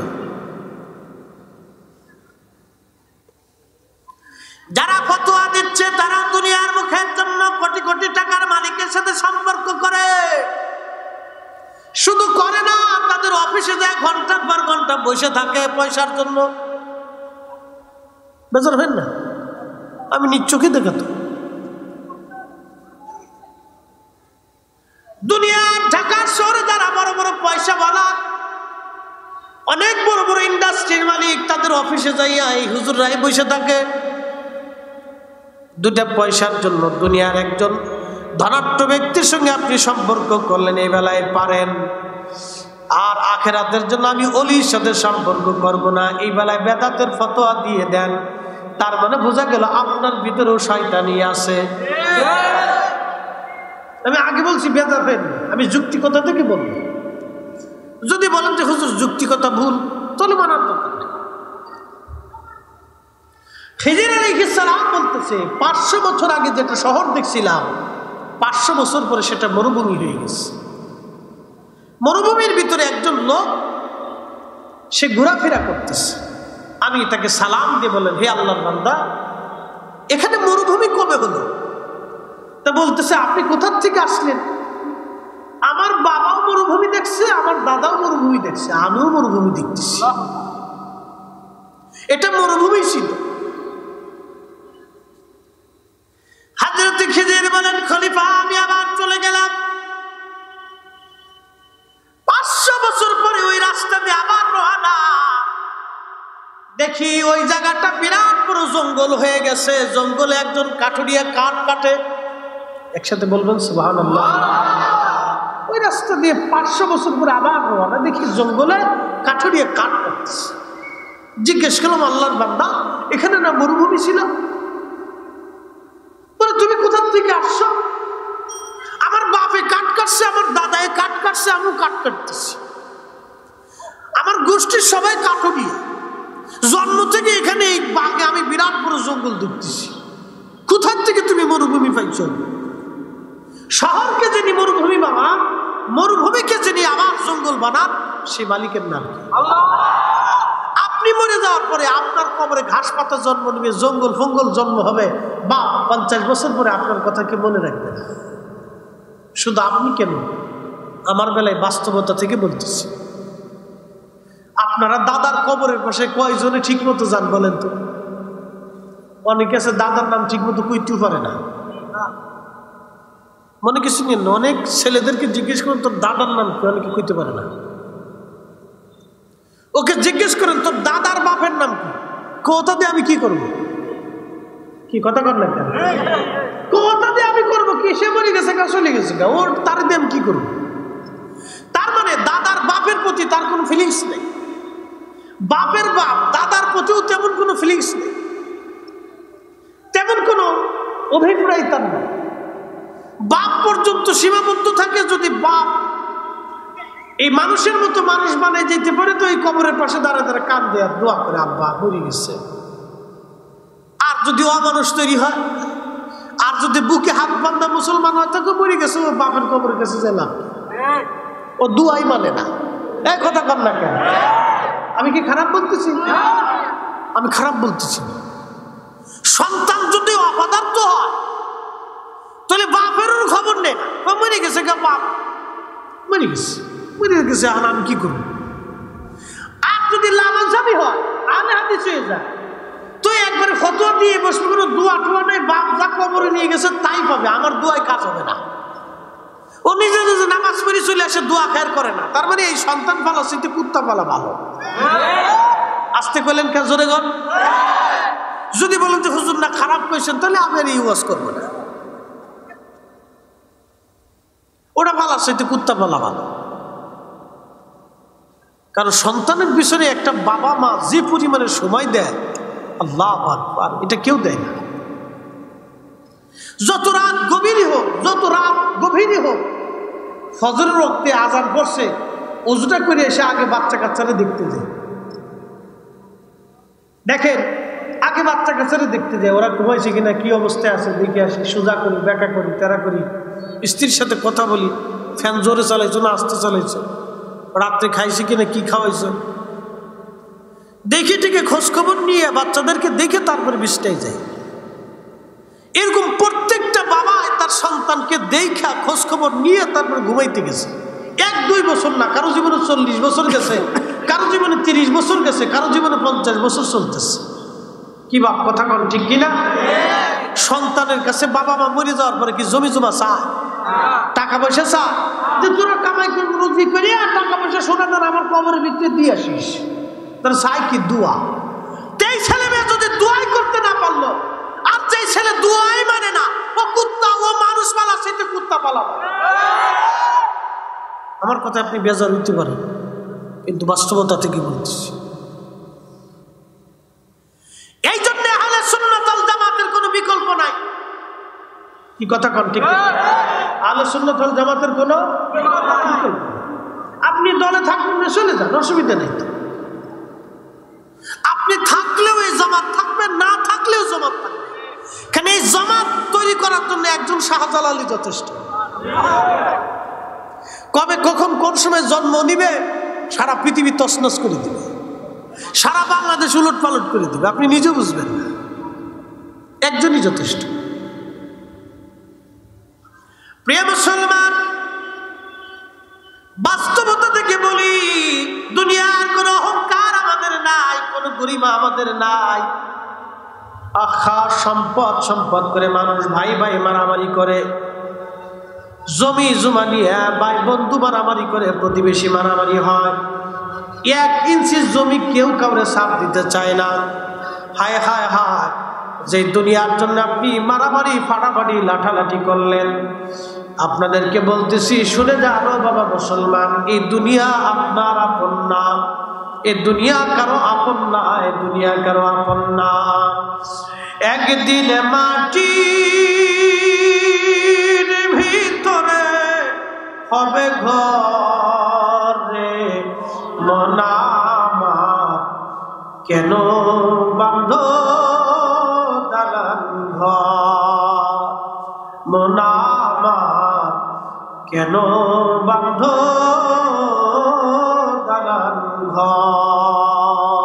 যারা ফতোয়া দিচ্ছে তারা দুনিয়ার মুখের জন্য কোটি কোটি টাকার মালিকের সাথে সম্পর্ক করে। শুধু করে না, তাদের অফিসে যায় ঘন্টার পর ঘন্টা বসে থাকে পয়সার জন্য। বেজার হয় না? আমি নিজ চোখে দেখাতো। দুনিয়ার ঢাকার শহরে যারা বড় বড় পয়সা বলা, অনেক বড় বড় ইন্ডাস্ট্রির মালিক, তাদের অফিসে যাইয়া এই হুজুররাই বসে থাকে দুটা পয়সার জন্য। দুনিয়ার একজন ধনাঢ্য ব্যক্তির সঙ্গে আপনি সম্পর্ক করলেন, এই বেলায় পারেন, আর আখেরাতের জন্য আমি অলির সাথে সম্পর্ক করব না, এই বেলায় বেদাতের ফতোয়া দিয়ে দেন। তার মানে বোঝা গেল আপনার ভিতরেও শয়তানি আছে। আমি আগে বলছি বেদাত হবেন, আমি যুক্তিকতা থেকে বলবো। যদি বলেন যে হুজুর যুক্তিকতা ভুল, তাহলে মানার দরকার নেই। খিজির আলাইহিস সালাম বলতেছে 500 বছর আগে যেটা শহর দেখছিলাম, 500 বছর পরে সেটা মরুভূমি হয়ে গেছে। মরুভূমির ভিতরে একজন লোক, সে ঘোরাফেরা করতেছে। আমি তাকে সালাম দিয়ে বললেন, হে আল্লাহর বান্দা, এখানে মরুভূমি কবে হলো? তা বলতেছে, আপনি কোথার থেকে আসলেন? আমার বাবাও মরুভূমি দেখছে, আমার দাদাও মরুভূমি দেখছে, আমিও মরুভূমি দেখতেছি। এটা মরুভূমি ছিল। হযরত খিজির বলেন, খলিফা, আমি আবার চলে গেলাম। 500 বছর পরে ওই রাস্তা দিয়ে আবার রওনা। দেখি ওই জায়গাটা বিরাট বড় জঙ্গল হয়ে গেছে। জঙ্গলে একজন কাঠুরিয়া কাঠ কাটে। একসাথে বলবেন সুবহানাল্লাহ। ওই রাস্তা দিয়ে 500 বছর পরে আবার রওনা। দেখি জঙ্গলে কাঠুরিয়া কাঠ কাটতেছে। জিজ্ঞেস করলাম, আল্লাহর বান্দা, এখানে না মরুভূমি ছিল? বলে, তুমি কোথা থেকে আসছো? আমার বাপে কাঠ কাটছে, আমার দাদায় কাঠ কাটছে, আমিও কাঠ কাটতেছি। আমার গোষ্ঠীর সবাই কাঠুরিয়া। জন্ম থেকে এখানে এই বাগে আমি বিরাট বড় জঙ্গল দেখতেছি। কোথা থেকে তুমি মরুভূমি পাইছ? শহরকে যিনি মরুভূমি বানান, মরুভূমিকে যিনি আবার জঙ্গল বানান, সে মালিকের নাম কি? আল্লাহ। আপনি মরে যাওয়ার পরে আপনার কবরে ঘাস পাতা জন্ম নেবে, জঙ্গল ফঙ্গল জন্ম হবে, বা 50 বছর পরে আপনার কথা কি মনে রাখবে না? শুধু আপনি কেন, আমার বেলায় বাস্তবতা থেকে বলতেছি। আপনারা দাদার কবরের পাশে কয়জনে ঠিক মতো যান বলেন তো? অনেকে আছে দাদার নাম ঠিক মতো কইতেও পারে না। মনে কিছু নেই, অনেক ছেলেদেরকে জিজ্ঞেস করেন তোর দাদার নাম কি, অনেকে কইতে পারে না। ওকে জিজ্ঞেস করেন তোর দাদার বাপের নাম কি, কোথা দিয়ে আমি কি করবো? কি কথা করলেন কেন? কোথা দিয়ে আমি করবো কি? সে মরে গেছে গা, চলে গেছে গা, ওর তার দিয়ে আমি কি করবো? তার মানে দাদার বাপের প্রতি তার কোনো ফিলিংস নেই। বাপের বাপ দাদার প্রতিও তেমন কোনো ফিলিংস নেই, তেমন কোনো অভিপ্রায় তার নেই। বাপ পর্যন্ত সীমাবদ্ধ থাকে। যদি বাপ এই মানুষের মতো মানুষ বানায় যেতে পারে, তো এই কবরের পাশে দাঁড়া দাঁড়া কান দেয়া দোয়া করে, আব্বা মরে গেছে। আর যদি অমানুষ তৈরি হয়, আর যদি বুকে হাত বান্ধা মুসলমান হয়, তাকে মরে গেছে, ও বাপের কবরের কাছে গেলাম, ও দুয়াই মানে না। এই কথা কর না কেন? আমি কি খারাপ বলতেছি? আমি খারাপ বলতেছি। সন্তান যদি অপদার্থ হয়, তাহলে বাপেরও খবর নেই, মরে গেছে গা, বাপ মরে গেছে, মরে গেছে, আর আমি কি করবো? আর যদি লামাঝাবি হয়, আলে হাতে চয়ে যায়, তো একবারে ফতোয়া দিয়ে বসবে, কোনো দোয়া টোয়া নেই, বাপ যা কবরে নিয়ে গেছে তাই পাবে, আমার দোয়ায় কাজ হবে না। ও নিজে নিজে নামাজ পড়ে চলে আসে, দোয়া খেয়ার করে না। তার মানে এই সন্তান পালা সেটি কুত্তা পালা ভালো। আসতে কইলেন কে? জোরে গন। যদি বলেন যে হুজুর না খারাপ কইছেন, তাহলে আমি আর ইউজ করবো না। ওটা পালা সেটি কুত্তা পালা ভালো। কারণ সন্তানের পিছনে একটা বাবা মা যে পরিমাণে সময় দেয়, আল্লাহু আকবার, এটা কেউ দেয় না। যত রাত গভীরই হোক, যত রাত গভীরই হোক, ফজরের ওয়াক্তে আজান করছে, ওযুটা করে এসে আগে বাচ্চা কাচ্চারা দেখতে যায়। দেখেন, আগে বাচ্চা কাচ্চারা দেখতে যায়, ওরা ঘুমাইছে কিনা, কি অবস্থায় আছে দেখে আসি, সোজা করি, ব্যাকা করি, তেরা করি, স্ত্রীর সাথে কথা বলি, ফ্যান জোরে চালাইছো না আস্তে চালাইছো, রাত্রে খাইছে কিনা, কি খাওয়াইছো, দেখে টেকে খোঁজ খবর নিয়ে বাচ্চাদেরকে দেখে তারপরে বিছটায় যায়। এরকম প্রত্যেকটা বাবা তার সন্তানকে দেখা খোঁজ খবর নিয়ে তারপরে ঘুমাইতে গেছে। 1-2 বছর না, কারো জীবনে 40 বছর গেছে, কারো জীবনে 30 বছর গেছে, কারো জীবনে 50 বছর চলতেছে। কি বাপ কথা কোন ঠিক কিনা? সন্তানের কাছে বাবা মা মরে যাওয়ার পরে কি জমি জমা চায়, টাকা পয়সা চায়? যে তোরা কামাই করে রুজি করে আর টাকা পয়সা সোনা দান আমার কবরের ভিতরে দিয়ে আসিস, তার চাই কি দোয়া। এই ছেলে মেয়ে যদি দোয়াই করতে না পারলো, আর যে ছেলে দোয়াই মানে না, ও কুত্তা, ও মানুষ পালা সেটা কুত্তা পালাবে। আমার কথা আপনি বেজার হইতে পারেন, কিন্তু বাস্তবতা থেকে বলতেছি। এই জন্য আহলে সুন্নাত ওয়াল জামাতের কোনো বিকল্প নাই। কি কথা কোন ঠিক? আহলে সুন্নাত ওয়াল জামাতের কোনো বিকল্প নাই। আপনি দলে থাকবেন না, চলে যান, অসুবিধা নেই। আপনি থাকলেও এই জামাত থাকবে, না থাকলেও জামাত থাকবে। কারণ এই জামাত তৈরি করার জন্য একজন শাহজালালি যথেষ্ট। কবে কখন কোন সময় জন্ম নিবে সারা পৃথিবী তছনছ করে দিবে, সারা বাংলাদেশ উলট পালট করে দিবে, আপনি নিজে বুঝবেন না। একজনই যথেষ্ট। প্রিয় মুসলমান, বাস্তবতা থেকে বলি, দুনিয়ার কোনো অহংকার আমাদের নাই, কোনো গরিমা আমাদের নাই। আখা সম্পদ সম্পদ করে মানুষ ভাই ভাই মারামারি করে, জমি জমা নিয়ে ভাই বন্ধু মারামারি করে, প্রতিবেশী মারামারি হয়। 1 ইঞ্চি জমি কেউ কাউরে ছাপ দিতে চায় না। হায় হায় হায়, যে দুনিয়ার জন্য আপনি মারামারি ফাটাফাটি লাঠালাঠি করলেন, আপনাদেরকে বলতেছি শুনে যাও বাবা মুসলমান, এই দুনিয়া আপনার আপন না, এ দুনিয়া কারো আপন না, এ দুনিয়া কারো আপন না। একদিন মাটির ভিতরে হবে ঘর রে, মন আমার কেন বাঁধ দালান ঘর, মন আমার কেন বাঁধ দালান ঘর।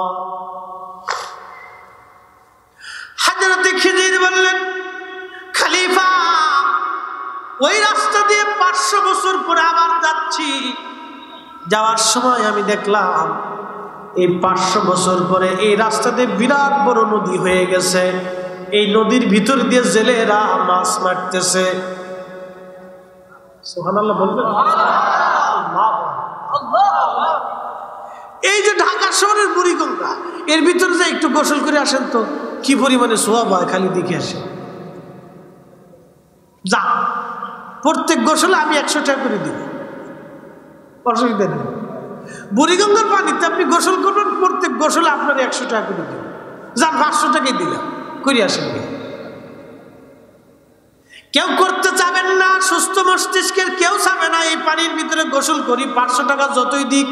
হযরত খিজির বললেন, খলিফা ওই রাস্তা দিয়ে 500 বছর পরে আবার যাচ্ছি, যাওয়ার সময় আমি দেখলাম এই 500 বছর পরে এই রাস্তাতে বিরাট বড় নদী হয়ে গেছে। এই নদীর ভিতর দিয়ে জেলেরা মাছ মারতেছে। সুবহানাল্লাহ বলবেন? এই যে ঢাকা শহরের বুড়িগঙ্গা, এর ভিতরে যে একটু গোসল করে আসেন তো কি পরিমাণে সোয়াব হয়, খালি দেখে আসেন। যা, প্রত্যেক গোসলে আমি 100 টাকা করে দিব, অসুবিধা নেই। বুড়িগঙ্গার পানিতে আপনি গোসল করবেন, প্রত্যেক গোসলে আপনার 100 টাকা করে দিব। যান, 500 টাকাই দিলাম, করে আসেন। কেউ করতে চাবেন না, সুস্থ মস্তিষ্কের কেউ চাবে না এই পানির ভিতরে গোসল করি, 500 টাকা যতই দিক।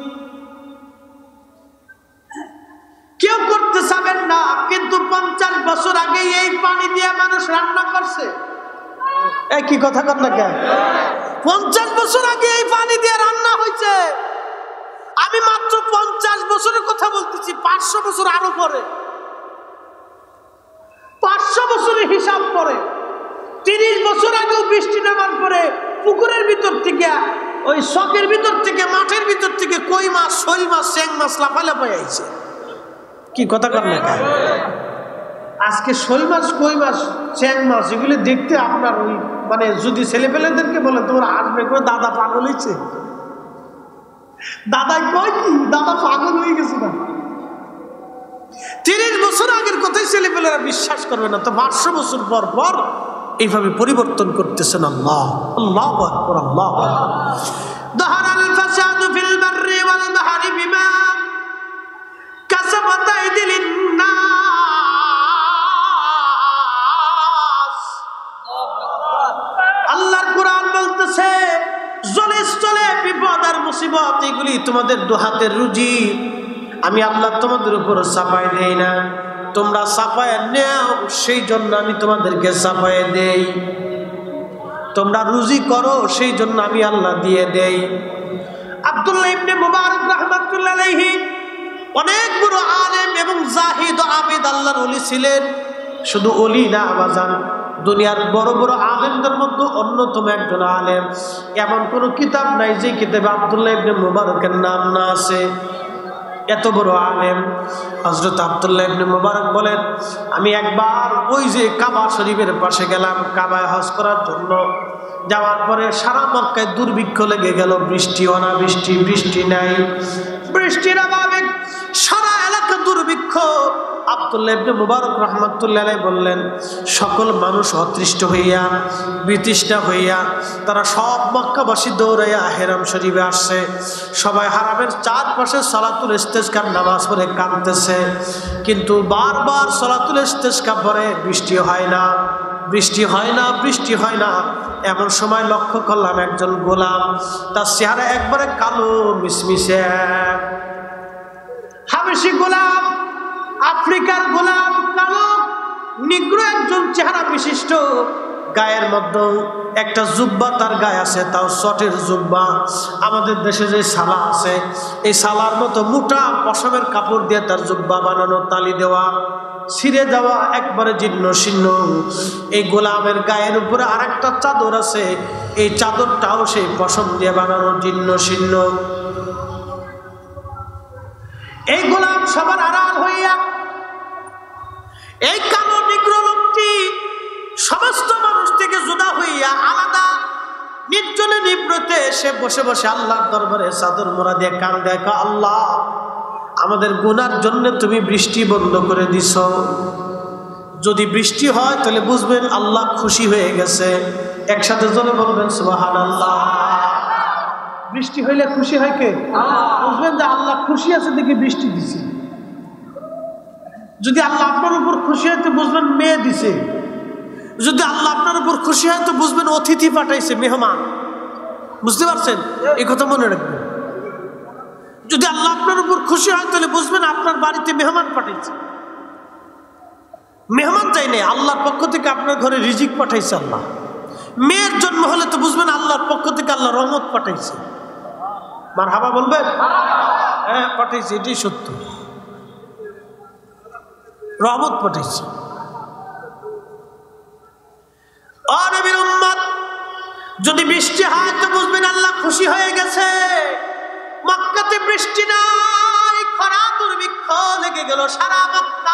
কেউ করতে চাবেন না, কিন্তু 50 বছর আগে এই পানি দিয়ে মানুষ রান্না করছে। কি কথা কর না কেন? 50 বছর আগে এই পানি দিয়ে রান্না হয়েছে। আমি মাত্র 50 বছরের কথা বলতেছি, 500 বছর আরো পরে, 500 বছরের হিসাব করে 30 বছর আগেও বৃষ্টি নামার পরে পুকুরের ভিতর থেকে, ওই শখের ভিতর থেকে, মাঠের ভিতর থেকে কই মাছ, শোল মাছ, চেং মাছ লাফালাফাই আইছে। কি কথা কর না কেন? আজকে শোল মাছ, কই মাছ, চেং মাছ এগুলি দেখতে আপনার ওই মানে যদি ছেলেপেলেদেরকে বলে তোমার আসবে করে, দাদা পাগল হয়েছে, দাদা কয় কি, দাদা পাগল হয়ে গেছে না। 30 বছর আগের কথাই ছেলেপেলেরা বিশ্বাস করবে না, তো 500 বছর পর পর এইভাবে পরিবর্তন করতেছেন আল্লাহ। আল্লাহু আকবার, আল্লাহু আকবার। যাহারাল ফাসাদু ফিল বাররি ওয়াল বাহরি বিমা কাসাবাত আইদিল নাস। আল্লাহর কোরআন বলতেছে, জলে বিপদ আর মুসিবত এগুলি তোমাদের দুহাতের রুজি, আমি আল্লাহ তোমাদের উপর চাপাই দেই না, তোমরা চাপায় নেও, সেই জন্য আমি তোমাদেরকে চাপায় দেই। তোমরা রুজি করো, সেই জন্য আমি আল্লাহ দিয়ে দেই। আব্দুল্লাহ ইবনে মুবারক রাহমাতুল্লাহ আলাইহি অনেক বড় আলেম এবং জাহিদ ও আবিদ আল্লাহর ওলি ছিলেন। শুধু ওলি না বাজান, দুনিয়ার বড় বড় আলেমদের মধ্যে অন্যতম একজন আলেম। এমন কোন কিতাব নাই যে কিতাবে আব্দুল্লাহ ইবনে মুবারকের নাম না আছে। এত বড় আলেম হযরত আব্দুল্লাহ ইবনে মুবারক বলেন, আমি একবার ওই যে কাবা শরীফের পাশে গেলাম কাবায় হজ করার জন্য। যাওয়ার পরে সারা মক্কায় দুর্ভিক্ষ লেগে গেল, বৃষ্টি অনাবৃষ্টি, বৃষ্টি নাই, বৃষ্টির অভাবে সারা এলাকা দুর্ভিক্ষ। আব্দুল্লাহ ইবনে মুবারক রাহমাতুল্লাহ আলাইহি বললেন, সকল মানুষ অতৃষ্ট হইয়া বিতৃষ্ণা হইয়া তারা সব মক্কাবাসী দৌড়াইয়া হেরাম শরীফে আসছে। সবাই হারামের চারপাশে সালাতুল ইস্তিসকার নামাজ পড়ে কাঁদতেছে, কিন্তু বারবার সালাতুল ইস্তিসকা পড়ে বৃষ্টি হয় না, বৃষ্টি হয় না, বৃষ্টি হয় না। এমন সময় লক্ষ্য করলাম একজন গোলাম, তার চেহারা একবারে কালো মিশমিশে, হাবেশি গোলাম, আফ্রিকার গোলাম, কালো নিগ্রো একজন চেহারা বিশিষ্ট, গায়ের মধ্যে একটা জুব্বা তার গায়ে আছে, তাও চটের জুব্বা। আমাদের দেশে যে সালা আছে এই সালার মতো মোটা পশমের কাপড় দিয়ে তার জুব্বা বানানো, তালি দেওয়া, ছিঁড়ে যাওয়া, একবারে জীর্ণ শীর্ণ। এই গোলামের গায়ের উপরে আরেকটা চাদর আছে, এই চাদরটাও সেই পশম দিয়ে বানানো, জীর্ণ শীর্ণ। এই গোলাম সবার আড়াল হইয়া এই কালো নিগ্র লোকটি সমস্ত মানুষ থেকে জুদা হইয়া আলাদা নির্জনে নিব্রতে সে বসে বসে আল্লাহর দরবারে চাদর মোড়া দিয়ে কান দেয়, আল্লাহ আমাদের গুনার জন্য তুমি বৃষ্টি বন্ধ করে দিছ। যদি বৃষ্টি হয় তাহলে বুঝবেন আল্লাহ খুশি হয়ে গেছে। একসাথে জনে বলবেন সুবহানাল্লাহ। বৃষ্টি হইলে খুশি হয় কে? বুঝবেন যে আল্লাহ খুশি আছে দেখে বৃষ্টি দিছে। যদি আল্লাহ আপনার উপর খুশি হয় তো বুঝবেন মেয়ে দিছে। যদি আল্লাহ আপনার উপর খুশি হয় তো বুঝবেন অতিথি পাঠাইছে, মেহমান। বুঝতে পারছেন? এই কথা মনে রাখবেন। যদি আল্লাহ আপনার উপর খুশি হয় তাহলে বুঝবেন আপনার বাড়িতে মেহমান পাঠাইছে। মেহমান চাই নাই, আল্লাহর পক্ষ থেকে আপনার ঘরে রিজিক পাঠাইছে আল্লাহ। মেয়ের জন্ম হলে তো বুঝবেন আল্লাহর পক্ষ থেকে আল্লাহ রহমত পাঠাইছে। মারহাবা বলবেন? হ্যাঁ পাঠাইছে, এটাই সত্য, রহমত পাঠাইছে। ও নবীর উম্মত, যদি বৃষ্টি হয় তো বুঝবেন আল্লাহ খুশি হয়ে গেছে। মক্কাতে বৃষ্টি নাই, খরা দুর্ভিক্ষ লেগে গেল সারা মক্কা।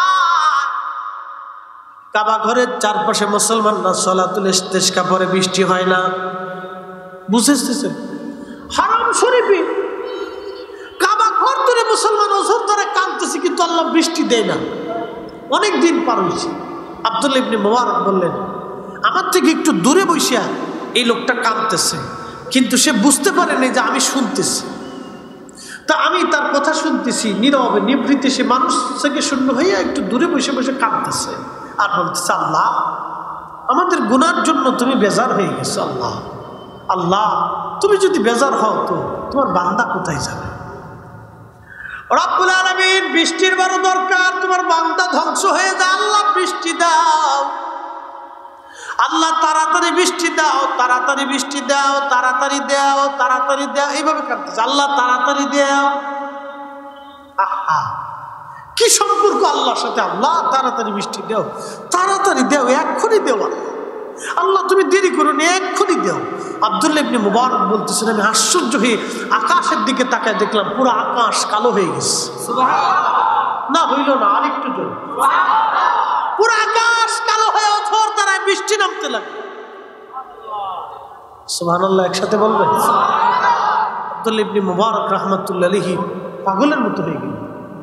কাবা ঘরের চারপাশে মুসলমানরা সালাতুল ইস্তিসকা পরে, বৃষ্টি হয় না। বুঝেছেন? হারাম শরীফে কাবা ঘর ধরে মুসলমান ওজোর ধরে কাঁদতেছে, কিন্তু আল্লাহ বৃষ্টি দেয় না। অনেক দিন পার হয়েছে। আব্দুল্লাহ ইবনে মুবারক বললেন, আমার থেকে একটু দূরে বসিয়া এই লোকটা কাঁদতেছে, কিন্তু সে বুঝতে পারেনি যে আমি শুনতেছি। তা আমি তার কথা শুনতেছি নীরবে নিভৃতে, সে মানুষ থেকে শূন্য হইয়া একটু দূরে বসে বসে কাঁদতেছে আর বলতেছে, আল্লাহ আমাদের গুনার জন্য তুমি বেজার হয়ে গেছো। আল্লাহ আল্লাহ তুমি যদি বেজার হও তো তোমার বান্দা কোথায় যাবে? রব্বুল আলামিন বৃষ্টির বড় দরকার, তোমার বান্দা ধ্বংস হয়ে যায়, আল্লাহ বৃষ্টি দাও। আল্লাহ তাড়াতাড়ি বৃষ্টি দাও, তাড়াতাড়ি বৃষ্টি দাও, তাড়াতাড়ি দাও, তাড়াতাড়ি দাও, এইভাবে কাঁদতেছে, আল্লাহ তাড়াতাড়ি দাও। আহা কি সম্পর্ক আল্লাহর সাথে! আল্লাহ তাড়াতাড়ি বৃষ্টি দাও, তাড়াতাড়ি দাও, এক্ষুনি দেও। আল্লাহ তুমি দেরি করো না, এক্ষুনি দাও। আব্দুল্লাহ ইবনে মুবারক বলতেছেন, আমি আশ্চর্য হয়ে আকাশের দিকে তাকায় দেখলাম পুরো আকাশ কালো হয়ে গেছে। না হইল না, আরেকটু জোরে। পুরো আকাশ কালো হয়ে ওঠর তারায় বৃষ্টি নামতে লাগলো। সুবহানাল্লাহ একসাথে বলবেন। আব্দুল্লাহ ইবনে মুবারক রাহমাতুল্লাহ আলাইহি পাগলের মতো হয়ে গেল।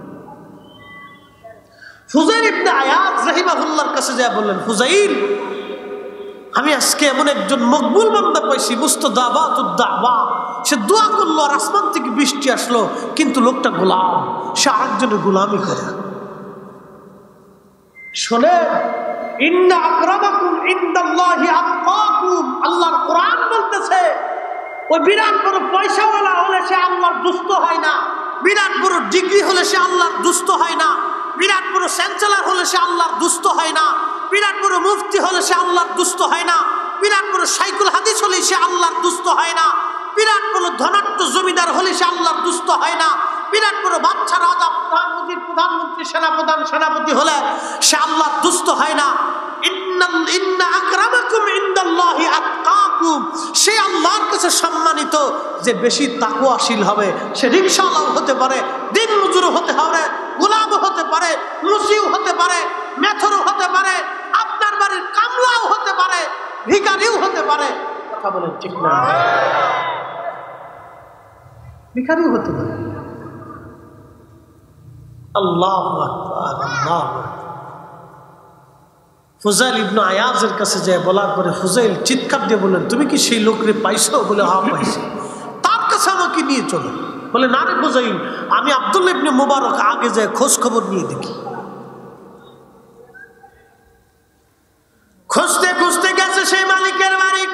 ফুজাইল ইবনে আয়াদ রাহিমাহুল্লাহর কাছে যা বললেন, ফুজাইল আমি আজকে এমন একজন মকবুল বান্দা পাইছি, মুস্তাজাবাতুদ দাওয়া। সে দোয়া করলো আর আসমান থেকে বৃষ্টি আসলো, কিন্তু লোকটা গোলাম, সে আরেকজনের গোলামি করে। শোনেন, ইন্না আকরামাকুম ইনদাল্লাহি আতকাকুম, আল্লাহর কোরআন বলতেছে ওই বিরাট বড় পয়সাওয়ালা হলে সে আল্লাহর দুষ্ট হয় না, বিরাট বড় ডিগ্রি হলে সে আল্লাহর দুষ্ট হয় না, বিরাট বড় চ্যান্সেলর হলে সে আল্লাহর দুষ্ট হয় না, বিরাট বড় মুফতি হলে সে আল্লাহর দুষ্ট হয় না, বিরাট বড় শাইখুল হাদিস হলে সে আল্লাহর দুষ্ট হয় না, বিরাট বড় ধনাঢ্য জমিদার হলে সে আল্লাহর দুষ্ট হয় না, বিরাট বড় বাচ্চা রাজা প্রধানমন্ত্রী সেনাপ্রধান সেনাপতি হলে সে আল্লাহর দুষ্ট হয় না। ইন্না আকরামাকুম ইনদাল্লাহি আতকাকুম, সে আল্লাহর কাছে সম্মানিত যে বেশি তাকওয়াশীল হবে। সে রিকশাওয়ালাও হতে পারে, দিন মজুর হতে পারে, গোলামও হতে পারে, মুসিও হতে পারে, মেথরও হতে পারে, আপনার বাড়ির কামলাও হতে পারে, ভিখারিও হতে পারে। কথা বলেন ঠিক না? ভিখারিও হতে পারে। আল্লাহু আকবার, আল্লাহু আকবার। ফুজাইল ইবনে আয়াজের কাছে যায়, বলার পরে ফুজাইল চিৎকার দিয়ে বললেন, তুমি কি সেই লোকরে পাইছো? বলে হ্যাঁ পাইছি। তার কাছে আমাকে নিয়ে চলো। বলে না রে ফুজাইল, আমি আব্দুল্লাহ ইবনে মুবারক আগে যায় খোঁজ খবর নিয়ে দেখি। খুঁজতে খুঁজতে গেছে সেই মালিকের বাড়ি,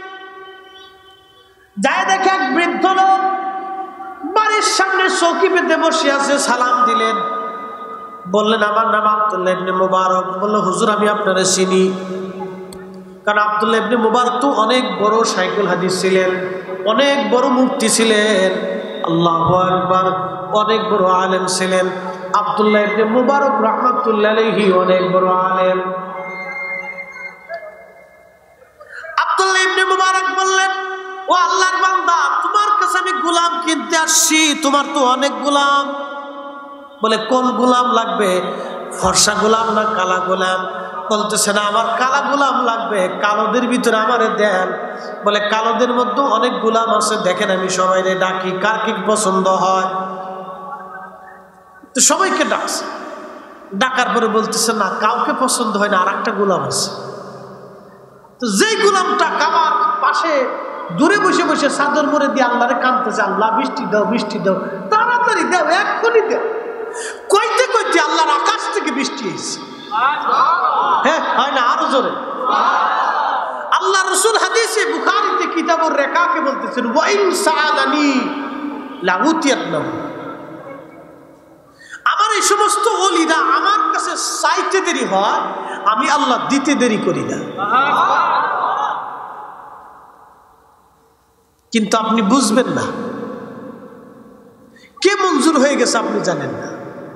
যায় দেখে এক বৃদ্ধ লোক বাড়ির সামনে চৌকি পেতে বসে আছে। সালাম দিলেন, বললেন আমার নাম আব্দুল্লাহ ইবনে মুবারক। বলল হুজুর আমি আপনারে চিনি, কারণ আব্দুল্লাহ ইবনে মুবারক তো অনেক বড় শাইখুল হাদিস ছিলেন, অনেক বড় মুফতি ছিলেন, আল্লাহু আকবার, অনেক বড় আলেম ছিলেন। আব্দুল্লাহ ইবনে মুবারক রাহমাতুল্লাহ আলাইহি অনেক বড় আলেম। আব্দুল্লাহ ইবনে মুবারক বললেন, ও আল্লাহর বান্দা, তোমার কাছে আমি গোলাম কিনতে আসছি, তোমার তো অনেক গোলাম। বলে কোন গোলাম লাগবে? ফর্সা গোলাম না কালা গোলাম? বলতেছে না, আমার কালা গোলাম লাগবে, কালোদের ভিতরে আমারে দেন। বলে কালোদের মধ্যে অনেক গোলাম আছে, দেখেন আমি সবাইরে ডাকি, কার কি পছন্দ হয়। তো সবাইকে ডাকছে, ডাকার পরে বলতেছে না কাউকে পছন্দ হয় না, আর একটা গোলাম আছে। তো যেই গোলামটা কামার পাশে দূরে বসে বসে চাদর মরে দিয়ে আল্লাহরে কাঁদতেছে, আল্লাহ বৃষ্টি দাও, বৃষ্টি দাও, তাড়াতাড়ি দাও, এক্ষুনি দাও। কইতে কইতে আল্লাহর আকাশ থেকে বৃষ্টি এসেছে। হ্যাঁ হয় না? আরো জোরে। আল্লাহ রাসূল হাদিসে বুখারীতে কিতাবুর রিকাকে বলতেছেন, ওয়া ইন সাআলানি লাউতিয়াতনাহু। আমার এই সমস্ত ওলিরা আমার কাছে চাইতে দেরি হয়, আমি আল্লাহ দিতে দেরি করি না। কিন্তু আপনি বুঝবেন না, কে মঞ্জুর হয়ে গেছে আপনি জানেন না।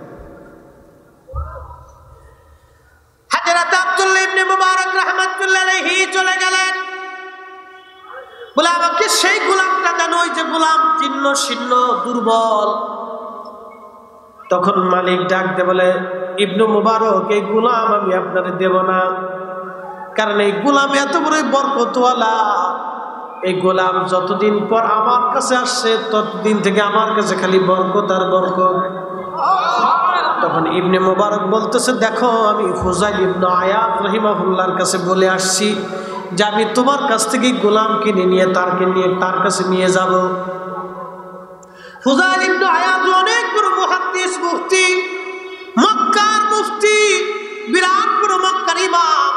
হযরত আব্দুল্লাহ ইবনে মুবারক রাহমাতুল্লাহ আলাইহি চলে গেলেন, বলে আমাকে সেই গোলামটা দেন, ওই যে গোলাম জীর্ণ শীর্ণ দুর্বল। তখন মালিক ডাক দে বলে, ইবনে মুবারক, এই গোলাম আমি আপনারে দেব না, কারণ এই গোলাম এত বড় বরকতওয়ালা। এই গোলাম যতদিন পর আমার কাছে আসছে ততদিন থেকে আমার কাছে খালি বরকত আর বরকত। তখন ইবনে মুবারক বলতেছে, দেখো আমি ফুজাইল ইবনে আয়াদ রাহিমাহুল্লাহর কাছে বলে আসছি যে আমি তোমার কাছ থেকে গোলাম কিনে নিয়ে তার কাছে নিয়ে যাব। ফুজাইল ইবনে আয়াদ অনেক বড় মুহাদ্দিস, মুফতি, মক্কার মুফতি, বিরাট বড় মক্কার ইমাম।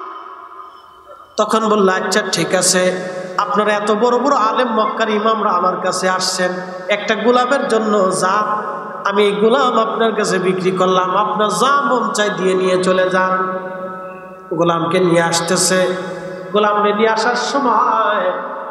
তখন বলল, আচ্ছা ঠিক আছে, আপনারা এত বড় বড় আলেম মক্কার ইমামরা আমার কাছে আসছেন, একটা গোলামের জন্য যা, আমি এই গোলাম আপনার কাছে বিক্রি করলাম, আপনার যা মন চাই দিয়ে নিয়ে চলে যান। গোলামকে নিয়ে আসতেছে, গোলামকে নিয়ে আসার সময়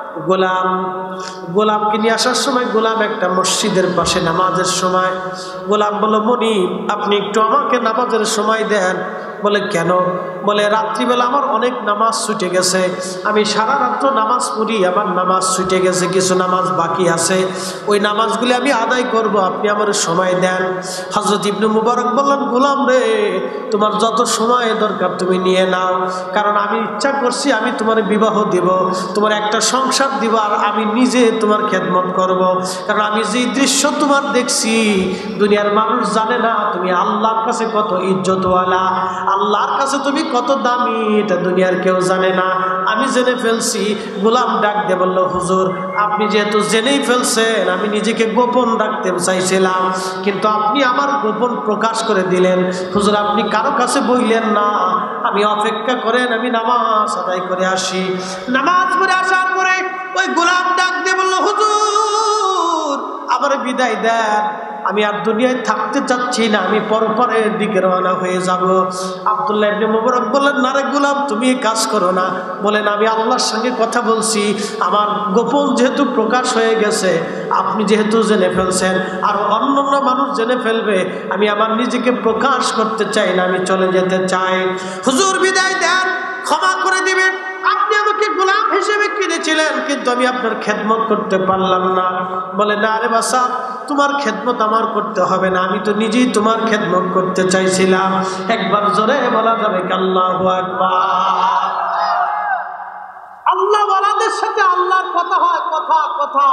গোলামকে নিয়ে আসার সময় গোলাম একটা মসজিদের পাশে নামাজের সময়। গোলাম বলল, মনিব আপনি একটু আমাকে নামাজের সময় দেন। বলে কেন? বলে রাত্রিবেলা আমার অনেক নামাজ ছুটে গেছে, আমি সারা রাত্র নামাজ পড়ি, আমার নামাজ ছুটে গেছে, কিছু নামাজ বাকি আছে, ওই নামাজগুলি আমি আদায় করব, আপনি আমার সময় দেন। হযরত ইবনে মুবারক বললেন, গোলাম রে, তোমার যত সময় দরকার তুমি নিয়ে নাও, কারণ আমি ইচ্ছা করছি আমি তোমার বিবাহ দিব, তোমার একটা সংসার দিব, আর আমি নিজে তোমার খেদমত করব, কারণ আমি যে দৃশ্য তোমার দেখছি দুনিয়ার মানুষ জানে না তুমি আল্লাহর কাছে কত ইজ্জতওয়ালা, আল্লাহর কাছে তুমি কত দামি, এটা দুনিয়ার কেউ জানে না, আমি জেনে ফেলছি। গোলাম ডাক দিয়ে বলল, হুজুর আপনি যেহেতু জেনেই ফেলছেন, আমি নিজেকে গোপন রাখতে চাইছিলাম, কিন্তু আপনি আমার গোপন প্রকাশ করে দিলেন। হুজুর আপনি কারো কাছে বইলেন না, আমি অপেক্ষা করেন, আমি নামাজ আদায় করে আসি। নামাজ পড়ে আসার পরে ওই গোলাম ডাক দিয়ে বলল, হুজুর আমার বিদায় দেন, আমি আর দুনিয়ায় থাকতে চাচ্ছি না, আমি পরপরের দিকে রওনা হয়ে যাব। আব্দুল্লাহ ইবনে মুবারক বললেন, না রে গোলাম তুমি এই কাজ করো না। বলেন, আমি আল্লাহর সঙ্গে কথা বলছি, আমার গোপন যেহেতু প্রকাশ হয়ে গেছে, আপনি যেহেতু জেনে ফেলছেন, আর অন্যান্য মানুষ জেনে ফেলবে, আমি আমার নিজেকে প্রকাশ করতে চাই না, আমি চলে যেতে চাই। হুজুর বিদায় দেন। ক্ষমা করে দিবেন। আপনি আমাকে গোলাম হিসেবে কিনেছিলেন, কিন্তু আমি আপনার খেদমত করতে পারলাম না। বলে না রে বাসা, তোমার খেদমত আমার করতে হবে না, আমি তো নিজেই তোমার খেদমত করতে চাইছিলাম। একবার জোরে বলা যাবে কি আল্লাহু আকবার। আল্লাহ ওয়ালাদের সাথে আল্লাহর কথা হয়, কথা কথা।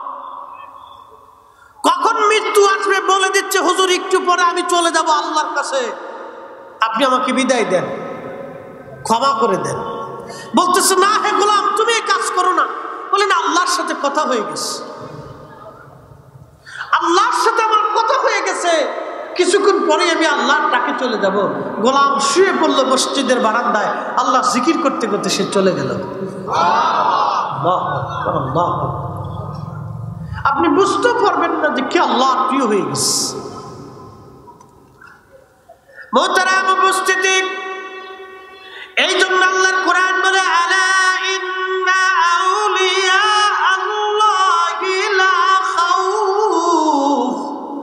কখন মৃত্যু আসবে বলে দিচ্ছে, হুজুর একটু পরে আমি চলে যাব আল্লাহর কাছে, আপনি আমাকে বিদায় দেন, ক্ষমা করে দেন। বলতেছে না হে গোলাম, তুমি এই কাজ করো না। বলে না, আল্লাহর সাথে কথা হয়ে গেছে, আল্লাহর সাথে আমার কথা হয়ে গেছে, কিছুক্ষণ পরে আমি আল্লাহর ডাকে চলে যাব। গোলাম শুয়ে পড়লো মসজিদের বারান্দায়, আল্লাহ জিকির করতে করতে সে চলে গেল। আপনি বুঝতে পারবেন না যে কি আল্লাহ প্রিয় হয়ে গেছে। মুহতারাম উপস্থিতি, এই জন্য আল্লাহর কোরআন বলে আলা ইন্না আউলিয়া আল্লাহি লা খাউফ,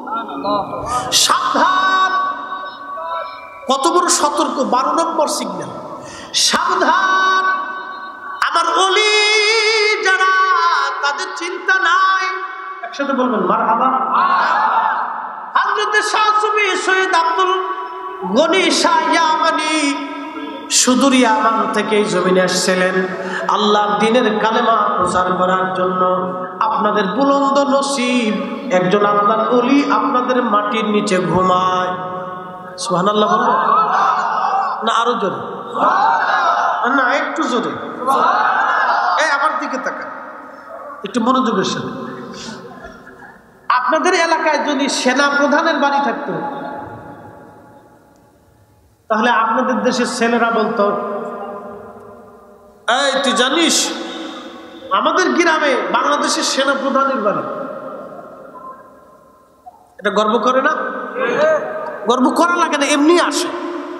সাবধান। কত বড় সতর্ক, 12 নম্বর সিগন্যাল। সাবধান, আমার ওলি যারা, তাদের চিন্তা নাই। একসাথে বলবেন মারহাবা। হযরত শাহ সুফি সৈয়দ আব্দুল গনি শাহ ইয়ামানি সুদূর ইয়ামান থেকে জমিনে আসছিলেন আল্লাহর দ্বীনের কালেমা প্রচার করার জন্য। আপনাদের বুলন্দ নসিব, একজন আল্লাহর ওলি আপনাদের মাটির নিচে ঘুমায়। সুবহানাল্লাহ বলবো না আরো জোরে? না একটু জোরে। এই আমার দিকে তাকান একটু মনোযোগের সাথে। আপনাদের এলাকায় যদি সেনা প্রধানের বাড়ি থাকতো, তাহলে আপনাদের দেশের ছেলেরা বলতো, এই তুই জানিস আমাদের গ্রামে বাংলাদেশের সেনা প্রধানের বাড়ি। এটা গর্ব করে না? গর্ব করা লাগে না, এমনি আসে।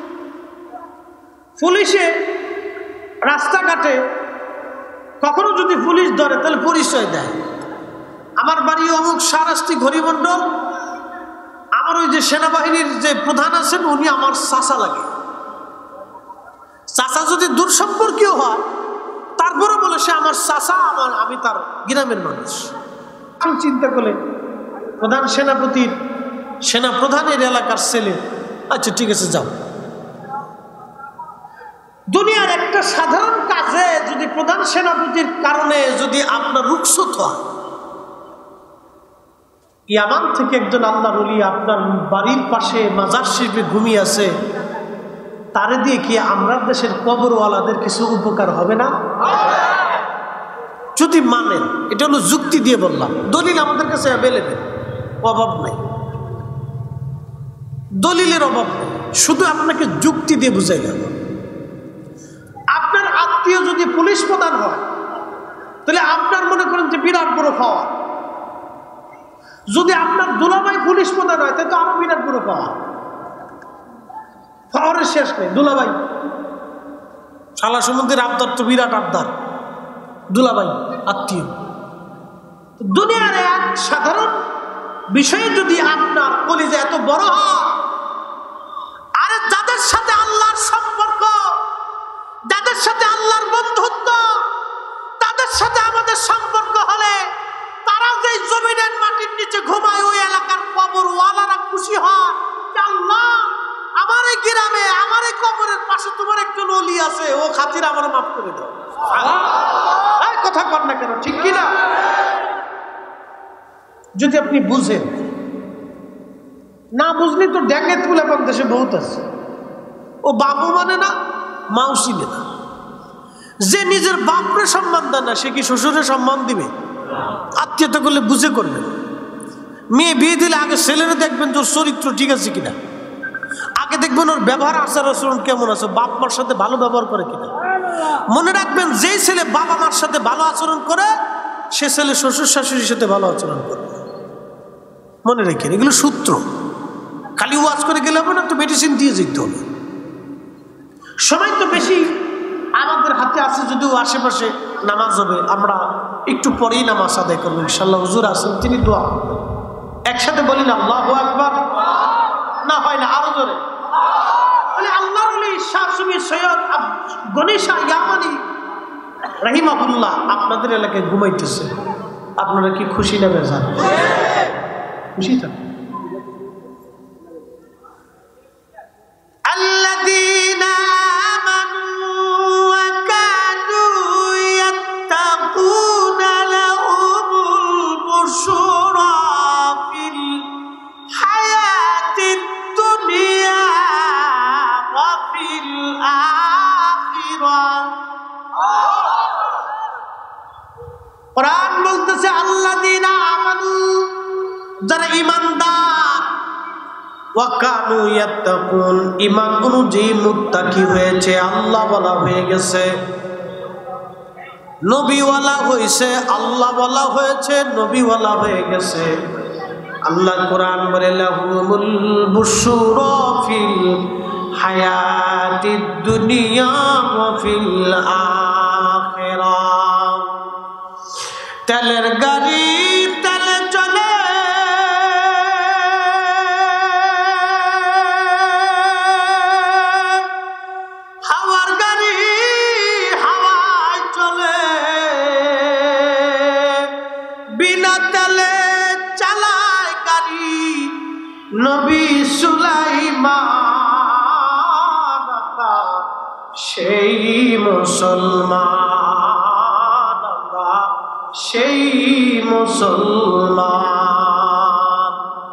পুলিশে রাস্তাঘাটে কখনো যদি পুলিশ ধরে তাহলে পরিচয় দেয়, আমার বাড়ি অমুক শাহরাস্তি ঘড়িমন্ডল, আমার ওই যে সেনাবাহিনীর যে প্রধান আছেন উনি আমার চাচা লাগে। চাচা যদি দূর সম্পর্কীয় হয় তারপরে বলে সে আমার চাচা, আমি তার গ্রামের মানুষ। চিন্তা করলে প্রধান সেনাপতির, সেনা প্রধানের এলাকার ছেলে, আচ্ছা ঠিক আছে যাও। দুনিয়ার একটা সাধারণ কাজে যদি প্রধান সেনাপতির কারণে যদি আপনার রুখসত হয়, ইয়ামান থেকে একজন আল্লাহর ওলি আপনার বাড়ির পাশে মাজার শরীফে ঘুমিয়ে আছে, তারে দিয়ে কি আমরা দেশের কবরওয়ালাদের কিছু উপকার হবে না? যদি মানেন, এটা হলো যুক্তি দিয়ে বললাম, দলিল আমাদের কাছে অ্যাভেলেবেল, অভাব নাই, দলিলের অভাব নেই, শুধু আপনাকে যুক্তি দিয়ে বুঝাই গেল। আপনার আত্মীয় যদি পুলিশ প্রধান হয় তাহলে আপনার মনে করেন যে বিরাট বড় পাওয়া। যদি আপনার দুলাভাই পুলিশ প্রধান হয় তাহলে তো আরো বিরাট বড় পাওয়া। পাওয়ারের শেষ নেই। দুলাভাই শালা সমুদ্রের আবদার তো বিরাট আবদার, দুলাভাই আত্মীয়। দুনিয়ার এক সাধারণ বিষয়ে যদি আপনার কলিজা এত বড় হয়, আরে যাদের সাথে আল্লাহর সম্পর্ক, যাদের সাথে আল্লাহর বন্ধুত্ব, তাদের সাথে আমাদের সম্পর্ক হলে তারা যে জমিনের মাটির নিচে ঘুমায়, ওই এলাকার কবরওয়ালারা খুশি হয় যে আল্লাহ আমার এই গ্রামে, আমার এই কবরের পাশে তোমার একজন ওলি আছে, ও খাতির আমার মাফ করে দাও। কথা কর না কেন, ঠিক কিনা? যদি আপনি বুঝেন, না বুঝলি তো ড্যাঙ্গেত গুলো দেশে বহুত আছে, ও বাবু মানে না, মাও চিনে না। যে নিজের বাপরে সম্মান দেয় না, সে কি শ্বশুরের সম্মান দিবে? আত্মীয়তা করলে বুঝে করবেন। মেয়ে বিয়ে দিলে আগে ছেলেরা দেখবেন তোর চরিত্র ঠিক আছে কিনা, আগে দেখবেন ওর ব্যবহার আচার আচরণ কেমন আছে, বাপ মার সাথে ভালো ব্যবহার করে কিনা। মনে রাখবেন, যেই ছেলে বাবা মার সাথে ভালো আচরণ করে সে ছেলে শ্বশুর শাশুড়ির সাথে ভালো আচরণ করবে। মনে রেখেন, এগুলো সূত্র। খালি ওয়াজ করে গেলে হবে না, তো মেডিসিন দিয়ে যেতে হবে। সময় তো বেশি আমাদের হাতে আছে, যদিও আশেপাশে নামাজ হবে, আমরা একটু পরেই নামাজ আদায় করবো ইনশাল্লাহ। হুজুর আছেন, তিনি দোয়া করবেন। একসাথে বলি না আল্লাহু আকবার? না হয় না, আরো জোরে। আল্লাহর ওলি শাহ কাসমি সৈয়দ গণেশা ইয়ামানি রাহিমাহুল্লাহ আপনাদের এলাকায় ঘুমাইতেছে, আপনারা কি খুশি না বেজার? খুশি থাকেন। কোরআন বলতেছে আল্লাযীনা আমানু, যারা ঈমানদার, ওয়া কানু ইয়াত্তাকুন, ঈমান অনুযায়ী মুত্তাকি হয়েছে, আল্লাহ ওয়ালা হয়ে গেছে, নবী ওয়ালা হয়েছে, আল্লাহ ওয়ালা হয়েছে, নবী ওয়ালা হয়ে গেছে। আল্লাহ কোরআন বলে লাহুমুল বুশরা ফিল হায়াতিদ দুনিয়া ওয়া ফিল আখিরাহ। তেলের গাড়ি তেলে চলে, হাওয়ার গাড়ি হাওয়ায় চলে, বিনা তেলে চালায় গাড়ি নবী সুলাইমান, সেই মুসলমান, সেই মুসলমান।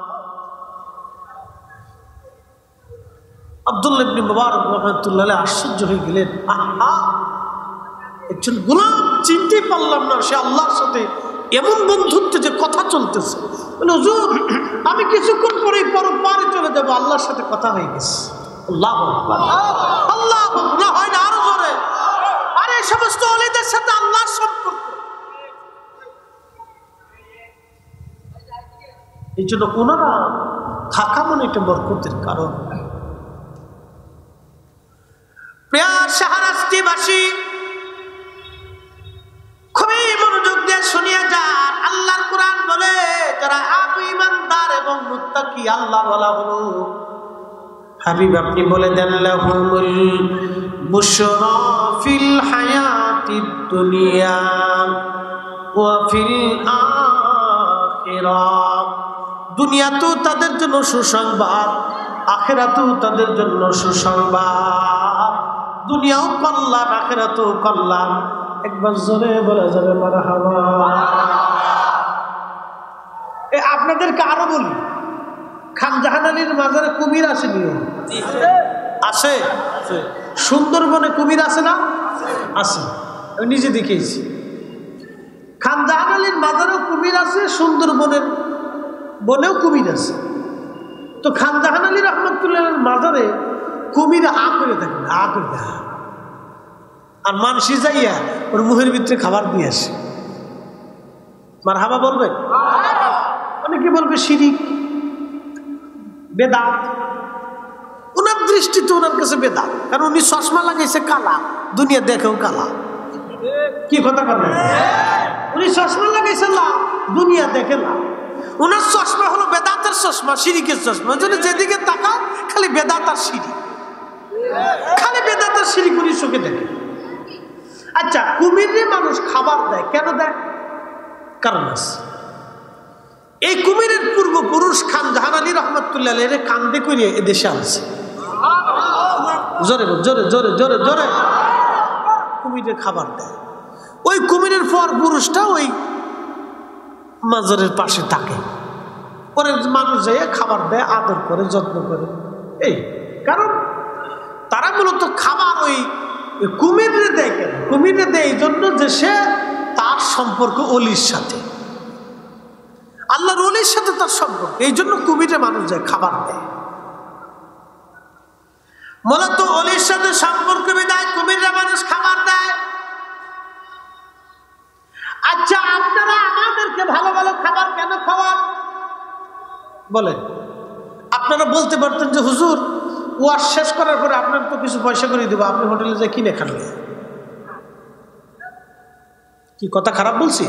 আব্দুল্লাহ ইবনে মুবারক রাহমাতুল্লাহ আলাইহি আশ্চর্য হয়ে গেলেন, আহা, একজন গোলাম চিনতে পারলাম না, সে আল্লাহর সাথে এমন বন্ধুত্ব যে কথা চলতেছে। বলে হুজুর, আমি কিছুক্ষণ পরেই পরপারে চলে যাব, আল্লাহর সাথে কথা হয়ে গেছে। আল্লাহু আকবার, আল্লাহু আকবার, হয় না আরো জোরে? আরে এই সমস্ত ওলিদের সাথে আল্লাহর সম্পর্ক। এই জন্য ওনারা থাকা মানে এটা বরকতের কারণ। প্রিয় শাহরাস্তিবাসী, খুবই মনোযোগ দিয়ে শুনিয়া যান। আল্লাহর কোরআন বলে যারা ঈমানদার এবং মুত্তাকি আল্লাহ ওয়ালা হলো, হাবিব আপনি বলে দেন লাহুমুল বুশরা ফিল হায়াতিদ দুনিয়া ওয়া ফিল আখিরাহ। দুনিয়াতেও তাদের জন্য সুসংবাদ, আখিরাতেও তাদের জন্য সুসংবাদ। দুনিয়াও কল্যাণ, আখিরাতেও কল্যাণ। একবার জোরে বলা যাবে মারহাবা। আপনাদেরকে আরো বলি, খান জাহান আলীর মাজারে কুমির আসেনি? আছে। সুন্দরবনে কুমির আছে না? আছে, আমি নিজে দেখেছি। খান জাহান আলীর মাজারেও কুমির আছে, সুন্দরবনের বনেও কুমির আছে। তো খান জাহান আলী রহমতুল্লাহ মাজারে কুমির আ করে থাকে, আ করে থাকে, আর মানসি যাইয়া ওর মুখের ভিতরে খাবার দিয়ে আসে। মারহাবা বলবেন? অনেকে বলবে শিরিক, বেদাত। ওনার দৃষ্টিতে ওনার কাছে বেদাত, কারণ উনি চশমা লাগাইছে কালা, দুনিয়া দেখেও কালা। কি কথা বলবেন? উনি চশমা লাগাইছে লাল, দুনিয়া দেখে লাল। ওনার চশমা হলো বেদাতের চশমা, শিরিকের চশমা। যেদিকে তাকাও খালি বেদাত আর শিরিক, খালি বেদাত আর শিরিক উনি চোখে দেখে। আচ্ছা, কুমিরে মানুষ খাবার দেয়, কেন দেয়? কারণ আছে। এই কুমিরের পূর্বপুরুষ খান জাহান আলী রহমতুল্লাহ এর কান্দে করিয়ে এদেশে আনছে। জোরে জোরে জোরে জোরে জোরে কুমিরের খাবার দেয়। ওই কুমিরের পর পুরুষটা ওই মাজারের পাশে থাকে, পরে মানুষ যায় খাবার দেয়, আদর করে, যত্ন করে। এই কারণ তারা মূলত খাবার ওই কুমিরে দেয়। কেন কুমিরে দেয়? এই জন্য যে সে তার সম্পর্ক অলির সাথে, আল্লাহর অলির সাথে তার সম্পর্ক, এই জন্য কুমিরে মানুষ যায় খাবার দেয়। মূলত অলির সাথে সম্পর্ক বিদায় কুমিররা মানুষ খাবার দেয়। আচ্ছা, আপনারা আমাদেরকে ভালো ভালো খাবার কেন খাওয়ান বলেন? আপনারা বলতে পারতেন যে হুজুর, ওয়াজ শেষ করার পরে আপনার তো কিছু পয়সা করে দেবো, আপনি হোটেলে যাই কিনে খান। কি কথা খারাপ বলছি?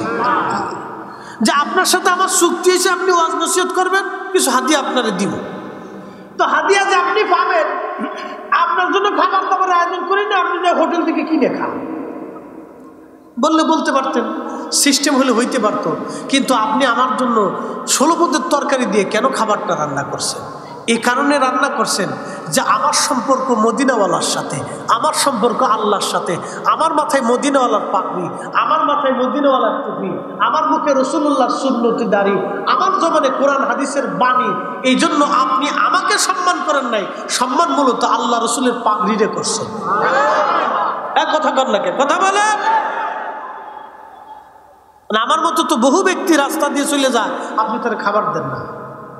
যে আপনার সাথে আমার চুক্তি হয়েছে, আপনি ওয়াজ নসিহত করবেন, কিছু হাদিয়া আপনারা দিব। তো হাদিয়া যে আপনি পাবেন, আপনার জন্য খাবার দাবার আয়োজন করি না, আপনি যে হোটেল থেকে কিনে খান বললে বলতে পারতেন, সিস্টেম হলে হইতে পারতো। কিন্তু আপনি আমার জন্য 16 পদের তরকারি দিয়ে কেন খাবারটা রান্না করছেন? এই কারণে রান্না করছেন যে আমার সম্পর্ক মদিনাওয়ালার সাথে, আমার সম্পর্ক আল্লাহর সাথে। আমার মাথায় মদিনাওয়ালার পাগড়ি, আমার মাথায় মদিনাওয়ালার টুপি, আমার মুখে রাসূলুল্লাহর সুন্নতি দাড়ি, আমার জবানে কোরআন হাদিসের বাণী। এই জন্য আপনি আমাকে সম্মান করেন নাই, সম্মান মূলত আল্লাহ রসুলের পাগড়িরে করছেন। এক কথা কর না, কথা বলে। আমার মতো তো বহু ব্যক্তি রাস্তা দিয়ে চলে যায়, আপনি তার খাবার দেন না।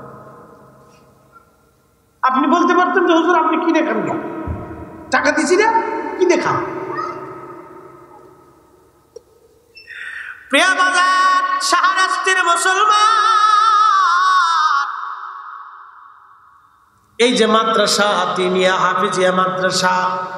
আপনি বলতে পারতেন যে হুজুর আপনি কিনে খান, টাকা দিছি না, কিনে খান। প্রিয় বাজার শাহরাস্তির মুসলমান, এই যে মাদ্রাসা তিনিয়া হাফিজিয়া মাদ্রাসা,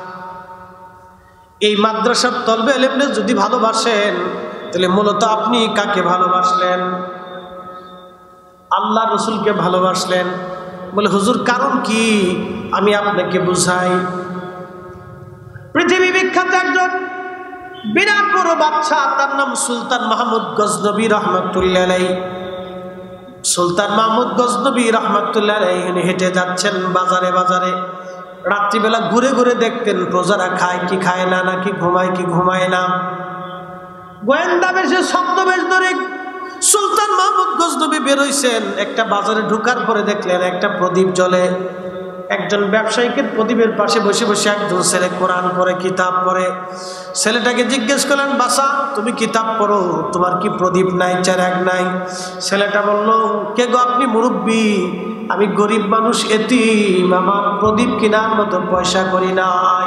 এই মাদ্রাসার তলবে এলেমনে যদি ভালোবাসেন, তাহলে মূলত আপনি কাকে ভালোবাসলেন? আল্লাহ রসুলকে ভালোবাসলেন। বলে হুজুর কারণ কি? আমি আপনাকে বুঝাই। পৃথিবী বিখ্যাত একজন বিরাট বড় বাদশা, তার নাম সুলতান মাহমুদ গজনবী রহমতুল্লাহ আলাইহি। সুলতান মাহমুদ গজনবী রহমতুল্লাহ আলাইহি হেঁটে যাচ্ছেন বাজারে বাজারে। রাত্রিবেলা ঘুরে ঘুরে দেখতেন প্রজারা খায় কি খায় না, নাকি ঘুমায় কি ঘুমায় না। গোয়েন্দা বেশে ছদ্মবেশ ধরে সুলতান মাহমুদ গজনবী বেরোইছেন। একটা বাজারে ঢুকার পরে দেখলেন একটা প্রদীপ জ্বলে। একজন ব্যবসায়ীকে প্রদীপের পাশে বসে বসে একজন ছেলে কোরআন পড়ে, কিতাব পড়ে। ছেলেটাকে জিজ্ঞেস করলেন, বাসা তুমি কিতাব পড়ো, তোমার কি প্রদীপ নাই, চেরাগ নাই? ছেলেটা বলল, কে গো আপনি? মুরব্বী, আমি গরিব মানুষ, এতিম, আমার প্রদীপ কেনার মতো পয়সা করি নাই,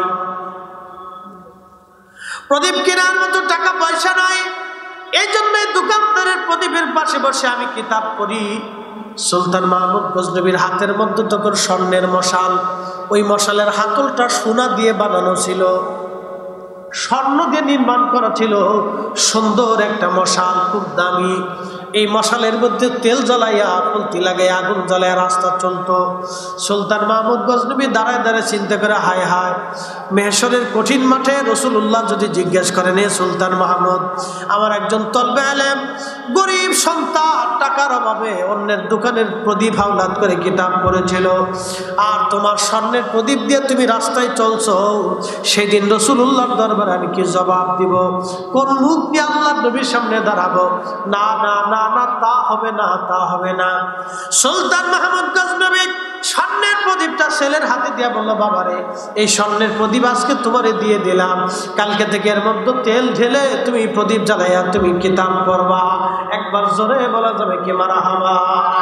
প্রদীপ কেনার মতো টাকা পয়সা নাই, এই জন্য দোকানদারের প্রদীপের পাশে বসে আমি কিতাব পড়ি। সুলতান মাহমুদ গজনবীর হাতের মধ্যে তখন স্বর্ণের মশাল। ওই মশালের হাতলটা সোনা দিয়ে বানানো ছিল, স্বর্ণ দিয়ে নির্মাণ করা ছিল। সুন্দর একটা মশাল, খুব দামি। এই মশালের মধ্যে তেল জ্বালাইয়া পলতি লাগাই আগুন জ্বালাইয়া রাস্তা চলতো। সুলতান মাহমুদ গজনবী দাঁড়ায় দাঁড়ায় চিন্তা করে, হায় হায়, মেহশরের কঠিন মাঠে রাসূলুল্লাহ যদি জিজ্ঞেস করেন, এ সুলতান মাহমুদ, আমার একজন তলবে আলেম, গরিব সন্তান, টাকার অভাবে অন্যের দোকানের প্রদীপ হাওলাত করে কিতাব পড়েছিল, আর তোমার স্বর্ণের প্রদীপ দিয়ে তুমি রাস্তায় চলছো, সেদিন রাসূলুল্লাহর দরবারে আমি কি জবাব দিব? কোন মুখ দিয়ে আল্লাহর নবীর সামনে দাঁড়াবো? না না না না, তা হবে না, তা হবে না। সুলতান মাহমুদ গজনবী স্বর্ণের প্রদীপটা ছেলের হাতে দিয়া বলল, বাবারে, এই স্বর্ণের প্রদীপ আজকে তোমারে দিয়ে দিলাম, কালকে থেকে এর মধ্যে তেল ঢেলে তুমি প্রদীপ জ্বালাইয়া তুমি কিতাব পড়বা। একবার জোরে বলা যাবে কি মারহাবা?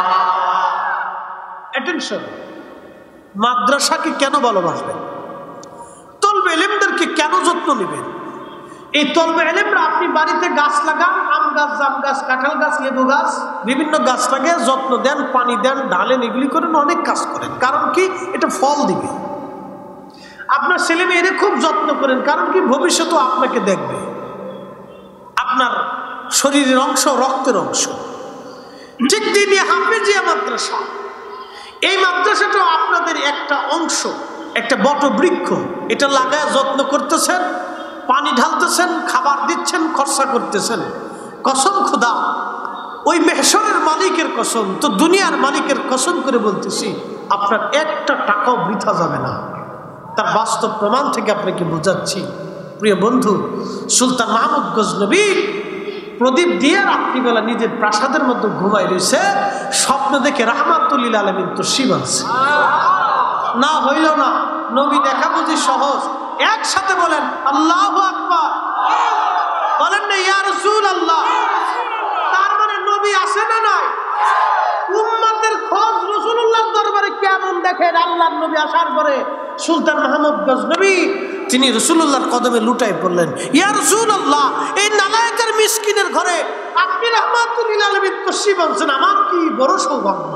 অ্যাটেনশন। মাদ্রাসাকে কেন ভালোবাসবেন? তলবে ইলমদেরকে কেন যত্ন নেবেন? এই তলবে ইলমরা আপনি বাড়িতে গাছ লাগান, আম গাছ, জাম গাছ, কাঁঠাল গাছ, লেবু গাছ, বিভিন্ন গাছ লাগিয়ে যত্ন দেন, পানি দেন, ঢালেন, এগুলি করেন, অনেক কাজ করেন। কারণ কি? এটা ফল দিবে। আপনার ছেলে মেয়েরে খুব যত্ন করেন, কারণ কি? ভবিষ্যতে আপনাকে দেখবে, আপনার শরীরের অংশ, রক্তের অংশ। ঠিক দিনে হাফেজিয়া মাদ্রাসা, এই মাদ্রাসাটাও আপনাদের একটা অংশ, একটা বটবৃক্ষ। এটা লাগায় যত্ন করতেছেন, পানি ঢালতেছেন, খাবার দিচ্ছেন, খরচা করতেছেন। কসম খোদা, ওই মেহশরের মালিকের কসম, তো দুনিয়ার মালিকের কসম করে বলতেছি, আপনার একটা টাকাও বৃথা যাবে না। তার বাস্তব প্রমাণ থেকে আপনাকে বোঝাচ্ছি। প্রিয় বন্ধু, সুলতান মাহমুদ গজনবী প্রদীপ দিয়ে রাত্রিবেলা নিজের প্রাসাদের মধ্যে ঘুমাই রয়েছে। স্বপ্ন দেখে রাহমাতুল লিল আলামিন তশরিফ আনছে। না হইল না, নবী দেখা বুঝি সহজ। একসাথে বলেন আল্লাহু আকবার, বলেন না ইয়া রাসূলুল্লাহ। তার মানে নবী আছে না নাই? উম্মতের খোঁজ রাসূলুল্লাহর দরবারে কেমন দেখেন। আল্লাহর নবী আসার পরে সুলতান মাহমুদ গজনবী তিনি রাসূলুল্লাহর কদমে লুটাই পড়লেন, ইয়া রাসূলুল্লাহ, এই নালায়েকের মিসকিনের ঘরে আপনি রাহমাতুল লিল আলামিন তশরিফ আনছেন, আমার কি বড় সৌভাগ্য।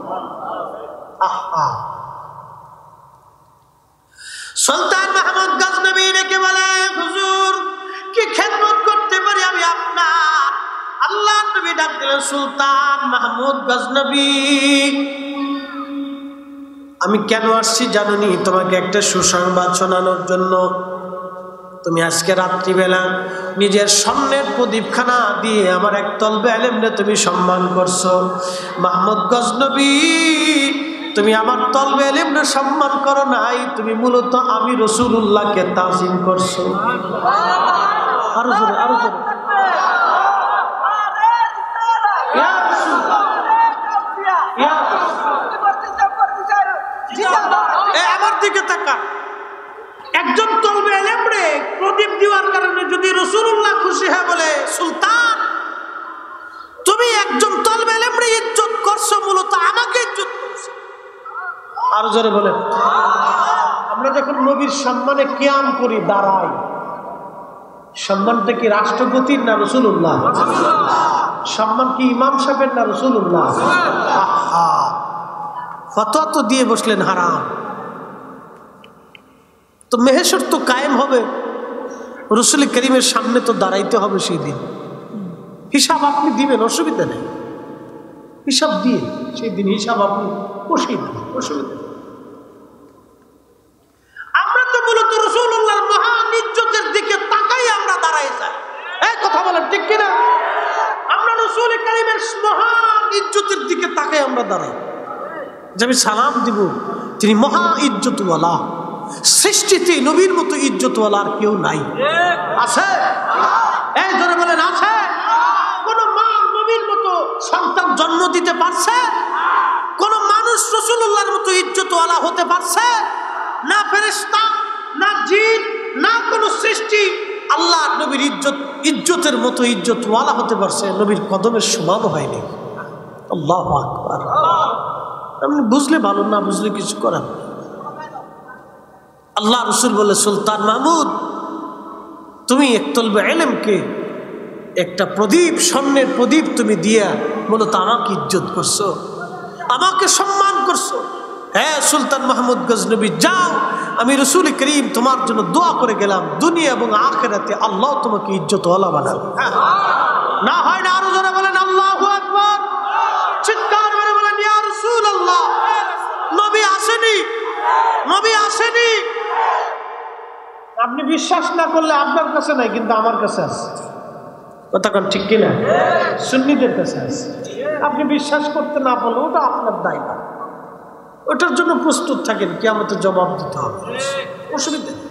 আহা, সুলতান মাহমুদ গজনবী ডেকে বলে, হুজুর, কি খেদমত করতে পারি আমি আপনার? আল্লাহর নবী ডাক দিলেন, সুলতান মাহমুদ গজনবী, আমি কেন আসছি জানোনি? তোমাকে একটা সুসংবাদ শোনানোর জন্য। তুমি আজকে রাত্রিবেলা নিজের স্বর্ণের প্রদীপখানা দিয়ে আমার এক তলবে আলেমরে তুমি সম্মান করছো। মাহমুদ গজনবী, তুমি আমার তলবে আলেমরে সম্মান করো নাই, তুমি মূলত আমি রাসূলুল্লাহকে তাজিম করছো। আরো জোরে, আরো জোরে। আমার দিকে তাকা। একজন তলবে আলেমরে প্রদীপ দেওয়ার কারণে যদি রাসূলুল্লাহ খুশি হয় বলে, সুলতান তুমি একজন তলবে আলেমরে ইজ্জত করছো, মূলত আমাকে ইজ্জত করছো। আরো জোরে বলে। আমরা যখন নবীর সম্মানে কিয়াম করি, দাঁড়াই, সম্মানটা কি রাষ্ট্রপতির না রাসূলুল্লাহ? সম্মান কি ইমাম সাহেবের না রাসূলুল্লাহ? ফতোয়া তো দিয়ে বসলেন হারাম। তো মেহেশর তো কায়েম হবে, রাসূল করিমের সামনে তো দাঁড়াইতে হবে। সেই দিন হিসাব আপনি দিবেন, অসুবিধা নেই। হিসাব দিয়ে সেই দিন হিসাব আপনি বসিয়ে দেবেন, অসুবিধা নেই। আমরা তো মূলত রাসূলুল্লাহর মহান ইজ্জতের দিকে তাকাই আমরা দাঁড়াই যাই। এই কথা বলেন ঠিক কিনা? আমরা রাসূল করিমের মহান ইজ্জতের দিকে তাকাই আমরা দাঁড়াই, যে আমি সালাম দিব, তিনি মহা ইজ্জতওয়ালা। সৃষ্টিতে নবীর মতো ইজ্জতওয়ালা আর কেউ নাই। আছে? এই জোরে বলেন, আছে? কোন মা নবীর মতো সন্তান জন্ম দিতে পারছে? কোন মানুষ রাসূলুল্লাহর মতো ইজ্জতওয়ালা হতে পারছে? না ফেরেশতা, না জিন, না কোন সৃষ্টি আল্লাহ নবীর ইজ্জতের মতো ইজ্জতওয়ালা হতে পারছে? নবীর কদমের সমানও হয়নি। আল্লাহু আকবার। আপনি বুঝলে ভালো, না বুঝলে কিছু করার। আল্লাহ রসুল বলে, সুলতান মাহমুদ, তুমি এক তলবে ইলমকে একটা প্রদীপ, স্বর্ণের প্রদীপ তুমি দিয়া মূলত আমাকে ইজ্জত করছো, আমাকে সম্মান করছো। হ্যাঁ সুলতান মাহমুদ গজনবী, যাও, আমি রাসূল করিম তোমার জন্য দোয়া করে গেলাম, দুনিয়া এবং আখিরাতে আল্লাহ তোমাকে ইজ্জতওয়ালা বানাবে। না হয় না? আরো জোরে বলেন আল্লাহু আকবার। চিৎকার করে বলেন ইয়া রাসূলুল্লাহ। নবী আসেনি, নবী আসেনি। আপনি বিশ্বাস না করলে আপনার কাছে নাই, কিন্তু আমার কাছে আছে। কথা কোন ঠিক কিনা? সুন্নিদের কাছে আছে। আপনি বিশ্বাস করতে না পারলে ওটা আপনার দায়িত্ব, ওটার জন্য প্রস্তুত থাকেন, কিয়ামতের জবাব দিতে হবে, অসুবিধা নেই।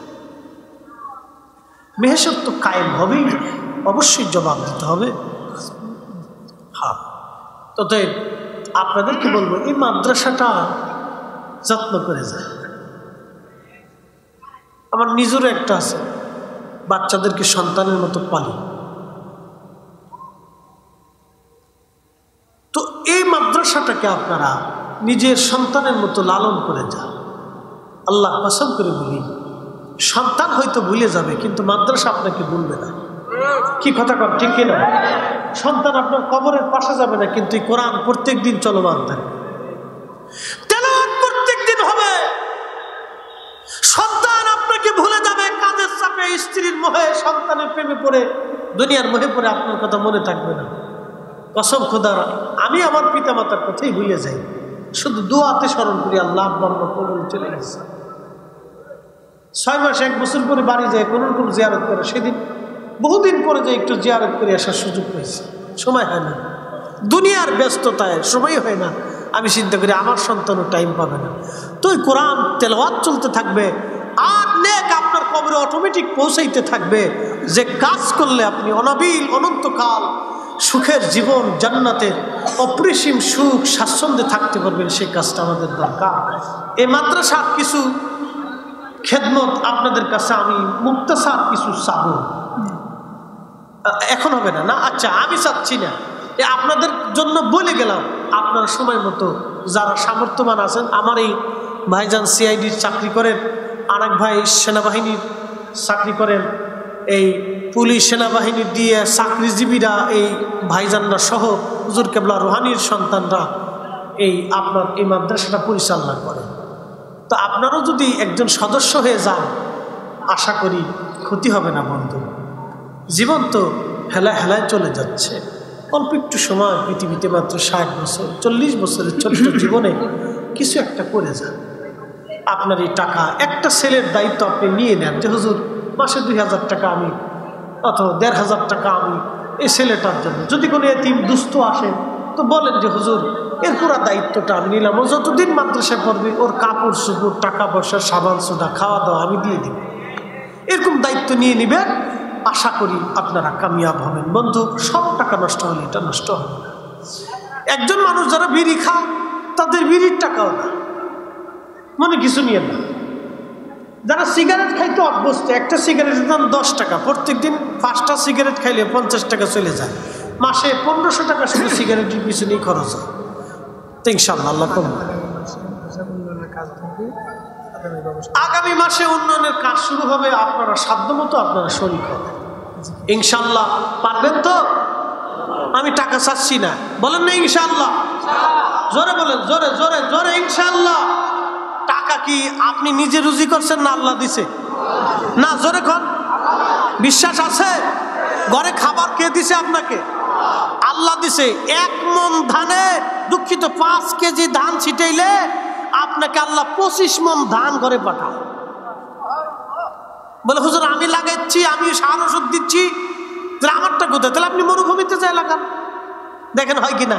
মেহেশর তো কায়েম হবেই, অবশ্যই জবাব দিতে হবে। হ্যাঁ, ততএব আপনাদেরকে বলবো, এই মাদ্রাসাটা যত্ন করে যায়। আমার নিজেরও একটা আছে, বাচ্চাদেরকে সন্তানের মতো পালি। তো এই মাদ্রাসাটাকে আপনারা নিজের সন্তানের মতো লালন করে যান। আল্লাহ কসম করে বলি, সন্তান হয়তো ভুলে যাবে, কিন্তু মাদ্রাসা আপনাকে ভুলবে না। কি কথা কর ঠিক কিনা? সন্তান আপনার কবরের পাশে যাবে না, কিন্তু কোরআন প্রত্যেক দিন চলমান থাকবে, তেলাওয়াত প্রত্যেক দিন হবে। সন্তান আপনাকে ভুলে যাবে কাজের চাপে, স্ত্রীর মোহে, সন্তানের প্রেমে পড়ে, দুনিয়ার মোহে পড়ে আপনার কথা মনে থাকবে না। কসম খোদার, আমি আমার পিতা মাতার কথাই ভুলে যাই, শুধু দোয়াতে স্মরণ করি, আল্লাহ আব্বা কবরে চলে গেছে। 6 মাস 1 বছর পরে বাড়ি যায় কোন রকম জিয়ারত করে, সেদিন বহুদিন পরে যে একটু জিয়ারত করে আসার সুযোগ পেয়েছি, সময় হয় না, দুনিয়ার ব্যস্ততায় সময় হয় না। আমি চিন্তা করি আমার সন্তানও টাইম পাবে না। তো ওই কোরআন তেলাওয়াত চলতে থাকবে, আর নেক আপনার কবরে অটোমেটিক পৌঁছাইতে থাকবে। যে কাজ করলে আপনি অনাবিল অনন্তকাল সুখের জীবন, জান্নাতের অপরিসীম সুখ স্বাচ্ছন্দ্যে থাকতে পারবেন, সেই কাজটা আমাদের দরকার। এই মাদ্রাসার কিছু খেদমত আপনাদের কাছে আমি মুক্তাসার কিছু চাবো। এখন হবে না? না, আচ্ছা, আমি চাচ্ছি না, আপনাদের জন্য বলে গেলাম। আপনারা সময় মতো যারা সামর্থ্যবান আছেন, আমার এই ভাইজান সিআইডির চাকরি করেন, আরেক ভাই সেনাবাহিনীর চাকরি করেন, এই পুলিশ সেনাবাহিনী দিয়ে চাকরিজীবীরা, এই ভাইজানরা সহ হুজুর কেবলা রুহানির সন্তানরা এই আপনার এই মাদ্রাসাটা পরিচালনা করেন। তো আপনারাও যদি একজন সদস্য হয়ে যান, আশা করি ক্ষতি হবে না বন্ধু। জীবন তো হেলায় হেলায় চলে যাচ্ছে, অল্প একটু সময় পৃথিবীতে, মাত্র 60 বছর 40 বছরের ছোট্ট জীবনে কিছু একটা করে যান। আপনার এই টাকা, একটা ছেলের দায়িত্ব আপনি নিয়ে নেন যে হুজুর মাসে 2000 টাকা আমি অথবা 1500 টাকা আমি এই ছেলেটার জন্য, যদি কোনো এতিম দুস্থ আসে তো বলেন যে হুজুর এর পুরা দায়িত্বটা আমি নিলাম, ও যতদিন মাদ্রাসায় পড়বে ওর কাপড় চুপড় টাকা পয়সা সাবান সোডা খাওয়া দাওয়া আমি দিয়ে দিব। এরকম দায়িত্ব নিয়ে নেবেন, আশা করি আপনারা কামিয়াব হবেন। বন্ধু, সব টাকা নষ্ট হলে এটা নষ্ট হবে না। একজন মানুষ যারা বিড়ি খায় তাদের বিড়ির টাকাও না, মনে কিছু নিয়ে না। যারা সিগারেট খাইতে অভ্যস্ত, একটা সিগারেটের দাম 10 টাকা, প্রত্যেক দিন 5টা সিগারেট খাইলে 50 টাকা চলে যায়, মাসে 1500 টাকা শুধু সিগারেটের পিছনেই খরচ হয়। তো ইনশাআল্লাহ আল্লাহ কবুল। আগামী মাসে উন্নয়নের কাজ শুরু হবে, আপনারা সাধ্যমতো আপনারা শরীক হবেন ইনশাআল্লাহ। পারবেন তো? আমি টাকা চাচ্ছি না, বলেন না ইনশাআল্লাহ? জোরে বলেন, জোরে জোরে জোরে ইনশাআল্লাহ। টাকা কি আপনি নিজে রুজি করছেন না আল্লাহ দিছে? না, জোরে কোন বিশ্বাস আছে? ঘরে খাবার কে দিছে আপনাকে? আল্লাহ দিছে। 1 মণ ধানে, দুঃখিত 5 কেজি ধান ছিটাইলে আপনাকে আল্লাহ 25 মণ ধান ঘরে পাঠায়। বলে হুজুর আমি লাগাচ্ছি, আমি সার ওষুধ দিচ্ছি, তাহলে আমারটা কোথায়? তাহলে আপনি মরুভূমিতে যায় লাগান, দেখেন হয় কিনা।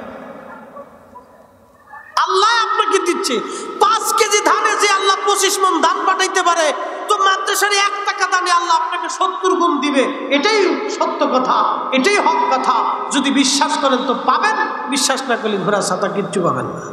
আল্লাহ আপনাকে দিচ্ছে 5 কেজি ধানে যে আল্লাহ 25 মণ ধান পাঠাইতে পারে, তো মাদ্রাসার 1 টাকা দানে আল্লাহ আপনাকে 70 গুণ দিবে। এটাই সত্য কথা, এটাই হক কথা। যদি বিশ্বাস করেন তো পাবেন, বিশ্বাস না করলে ঘোরা ছাতা কিচ্ছু পাবেন না।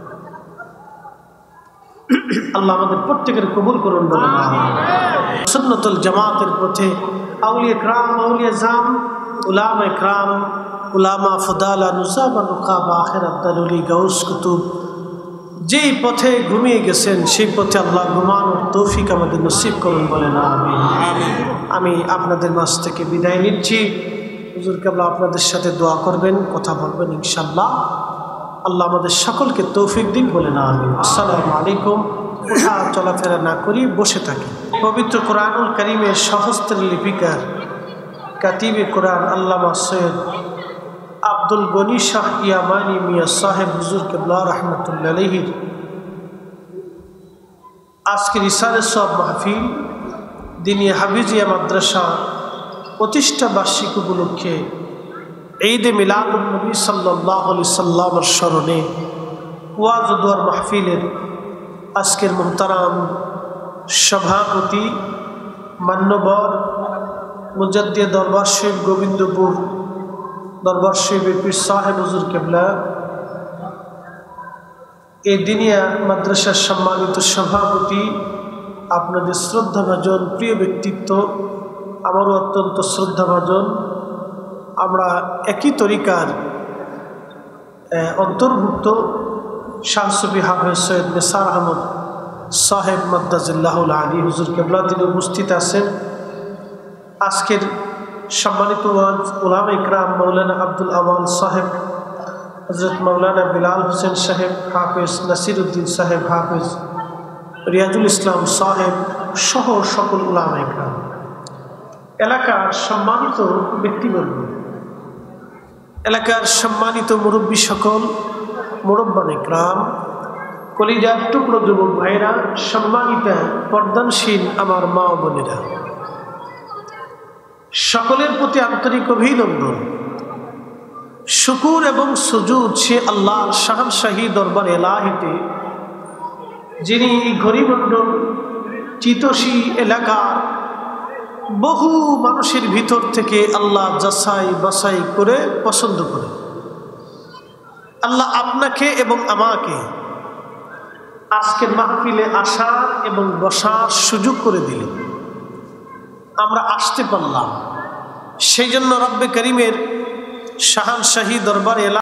আল্লাহ আমাদের প্রত্যেকের কবুল করুন বলেন আমিন। সুন্নাতুল জামাতের পথে আউলিয়া کرام, আউলিয়া জাম, উলামা کرام, উলামা ফুদালা, নুসাবা, নুকাবা, আখিরাত দারুলি, গাউস কুতুব যেই পথে ঘুমিয়ে গেছেন সেই পথে আল্লাহ ঘুমানোর তৌফিক আমাদের নসিব করুন বলেন আমিন। আমি আপনাদের মাঝ থেকে বিদায় নিচ্ছি। হুজুর কেবলা আপনাদের সাথে দোয়া করবেন, কথা বলবেন ইনশাআল্লাহ। আল্লাহ আমাদের সকলকে তৌফিক দিন বলেন আমিন। আসসালামু আলাইকুম। উঠা চলাফেরা না করি, বসে থাকি। পবিত্র কোরআনুল কারীমের সহস্ত্র লিপিকার কাতিবে কোরআন আল্লামা সৈয়দ আব্দুল গনি শাহ ইয়ামানি মিয়া সাহেব হুজুর কেবলা রহমতুল্লাহ আলাইহির আজকের ইসারে সব মাহফিল দিনী হাফিজিয়া মাদ্রাসা প্রতিষ্ঠা বার্ষিক উপলক্ষে ঈদে মিলাদুন নবী সাল্লাল্লাহু আলাইহি সাল্লামের স্মরণে ওয়াজ ও দোয়ার মাহফিলের আজকের মুহতারাম সভাপতি মান্যবর মুজাদ্দিদ দরবার শরীফ গোবিন্দপুর দরবার শরীফের পীর সাহেব হুজুর কেবলা, এই দিনিয়া মাদ্রাসার সম্মানিত সভাপতি, আপনাদের শ্রদ্ধাভাজন প্রিয় ব্যক্তিত্ব, আমারও অত্যন্ত শ্রদ্ধাভাজন, আমরা একই তরিকার অন্তর্ভুক্ত শাহ সুফি হাফেজ সৈয়দ নিসার আহমদ সাহেব মাদ্দাজিল্লাহুল আলী হুজুর কেবলা, তিনি উপস্থিত আছেন। আজকের সম্মানিত উলামা ইকরাম মৌলানা আব্দুল আওয়াল সাহেব, হজরত মৌলানা বিলাল হোসেন সাহেব হাফেজ, নাসির উদ্দিন সাহেব হাফেজ, রিয়াজুল ইসলাম সাহেব সহ সকল উলামা ইকরাম, এলাকার সম্মানিত ব্যক্তিবর্গ, এলাকার সম্মানিত মুরব্বী সকল, মুরব্বান ইকরাম, কলিজার টুকরো যুবক ভাইরা, সম্মানিতা পর্দানশীল আমার মা ও বোনেরা, সকলের প্রতি আন্তরিক অভিনন্দন, শুকুর এবং সুজুদ সে আল্লাহর শাহনশাহী দরবার এলাহিতে, যিনি ঘড়িমণ্ডল চিতোষী এলাকার বহু মানুষের ভিতর থেকে আল্লাহ যাচাই বাছাই করে পছন্দ করে আল্লাহ আপনাকে এবং আমাকে আজকের মাহফিলে আসার এবং বসার সুযোগ করে দিলেন। আমরা আসতে পারলাম, সেই জন্য রব্বে করিমের শাহনশাহী দরবার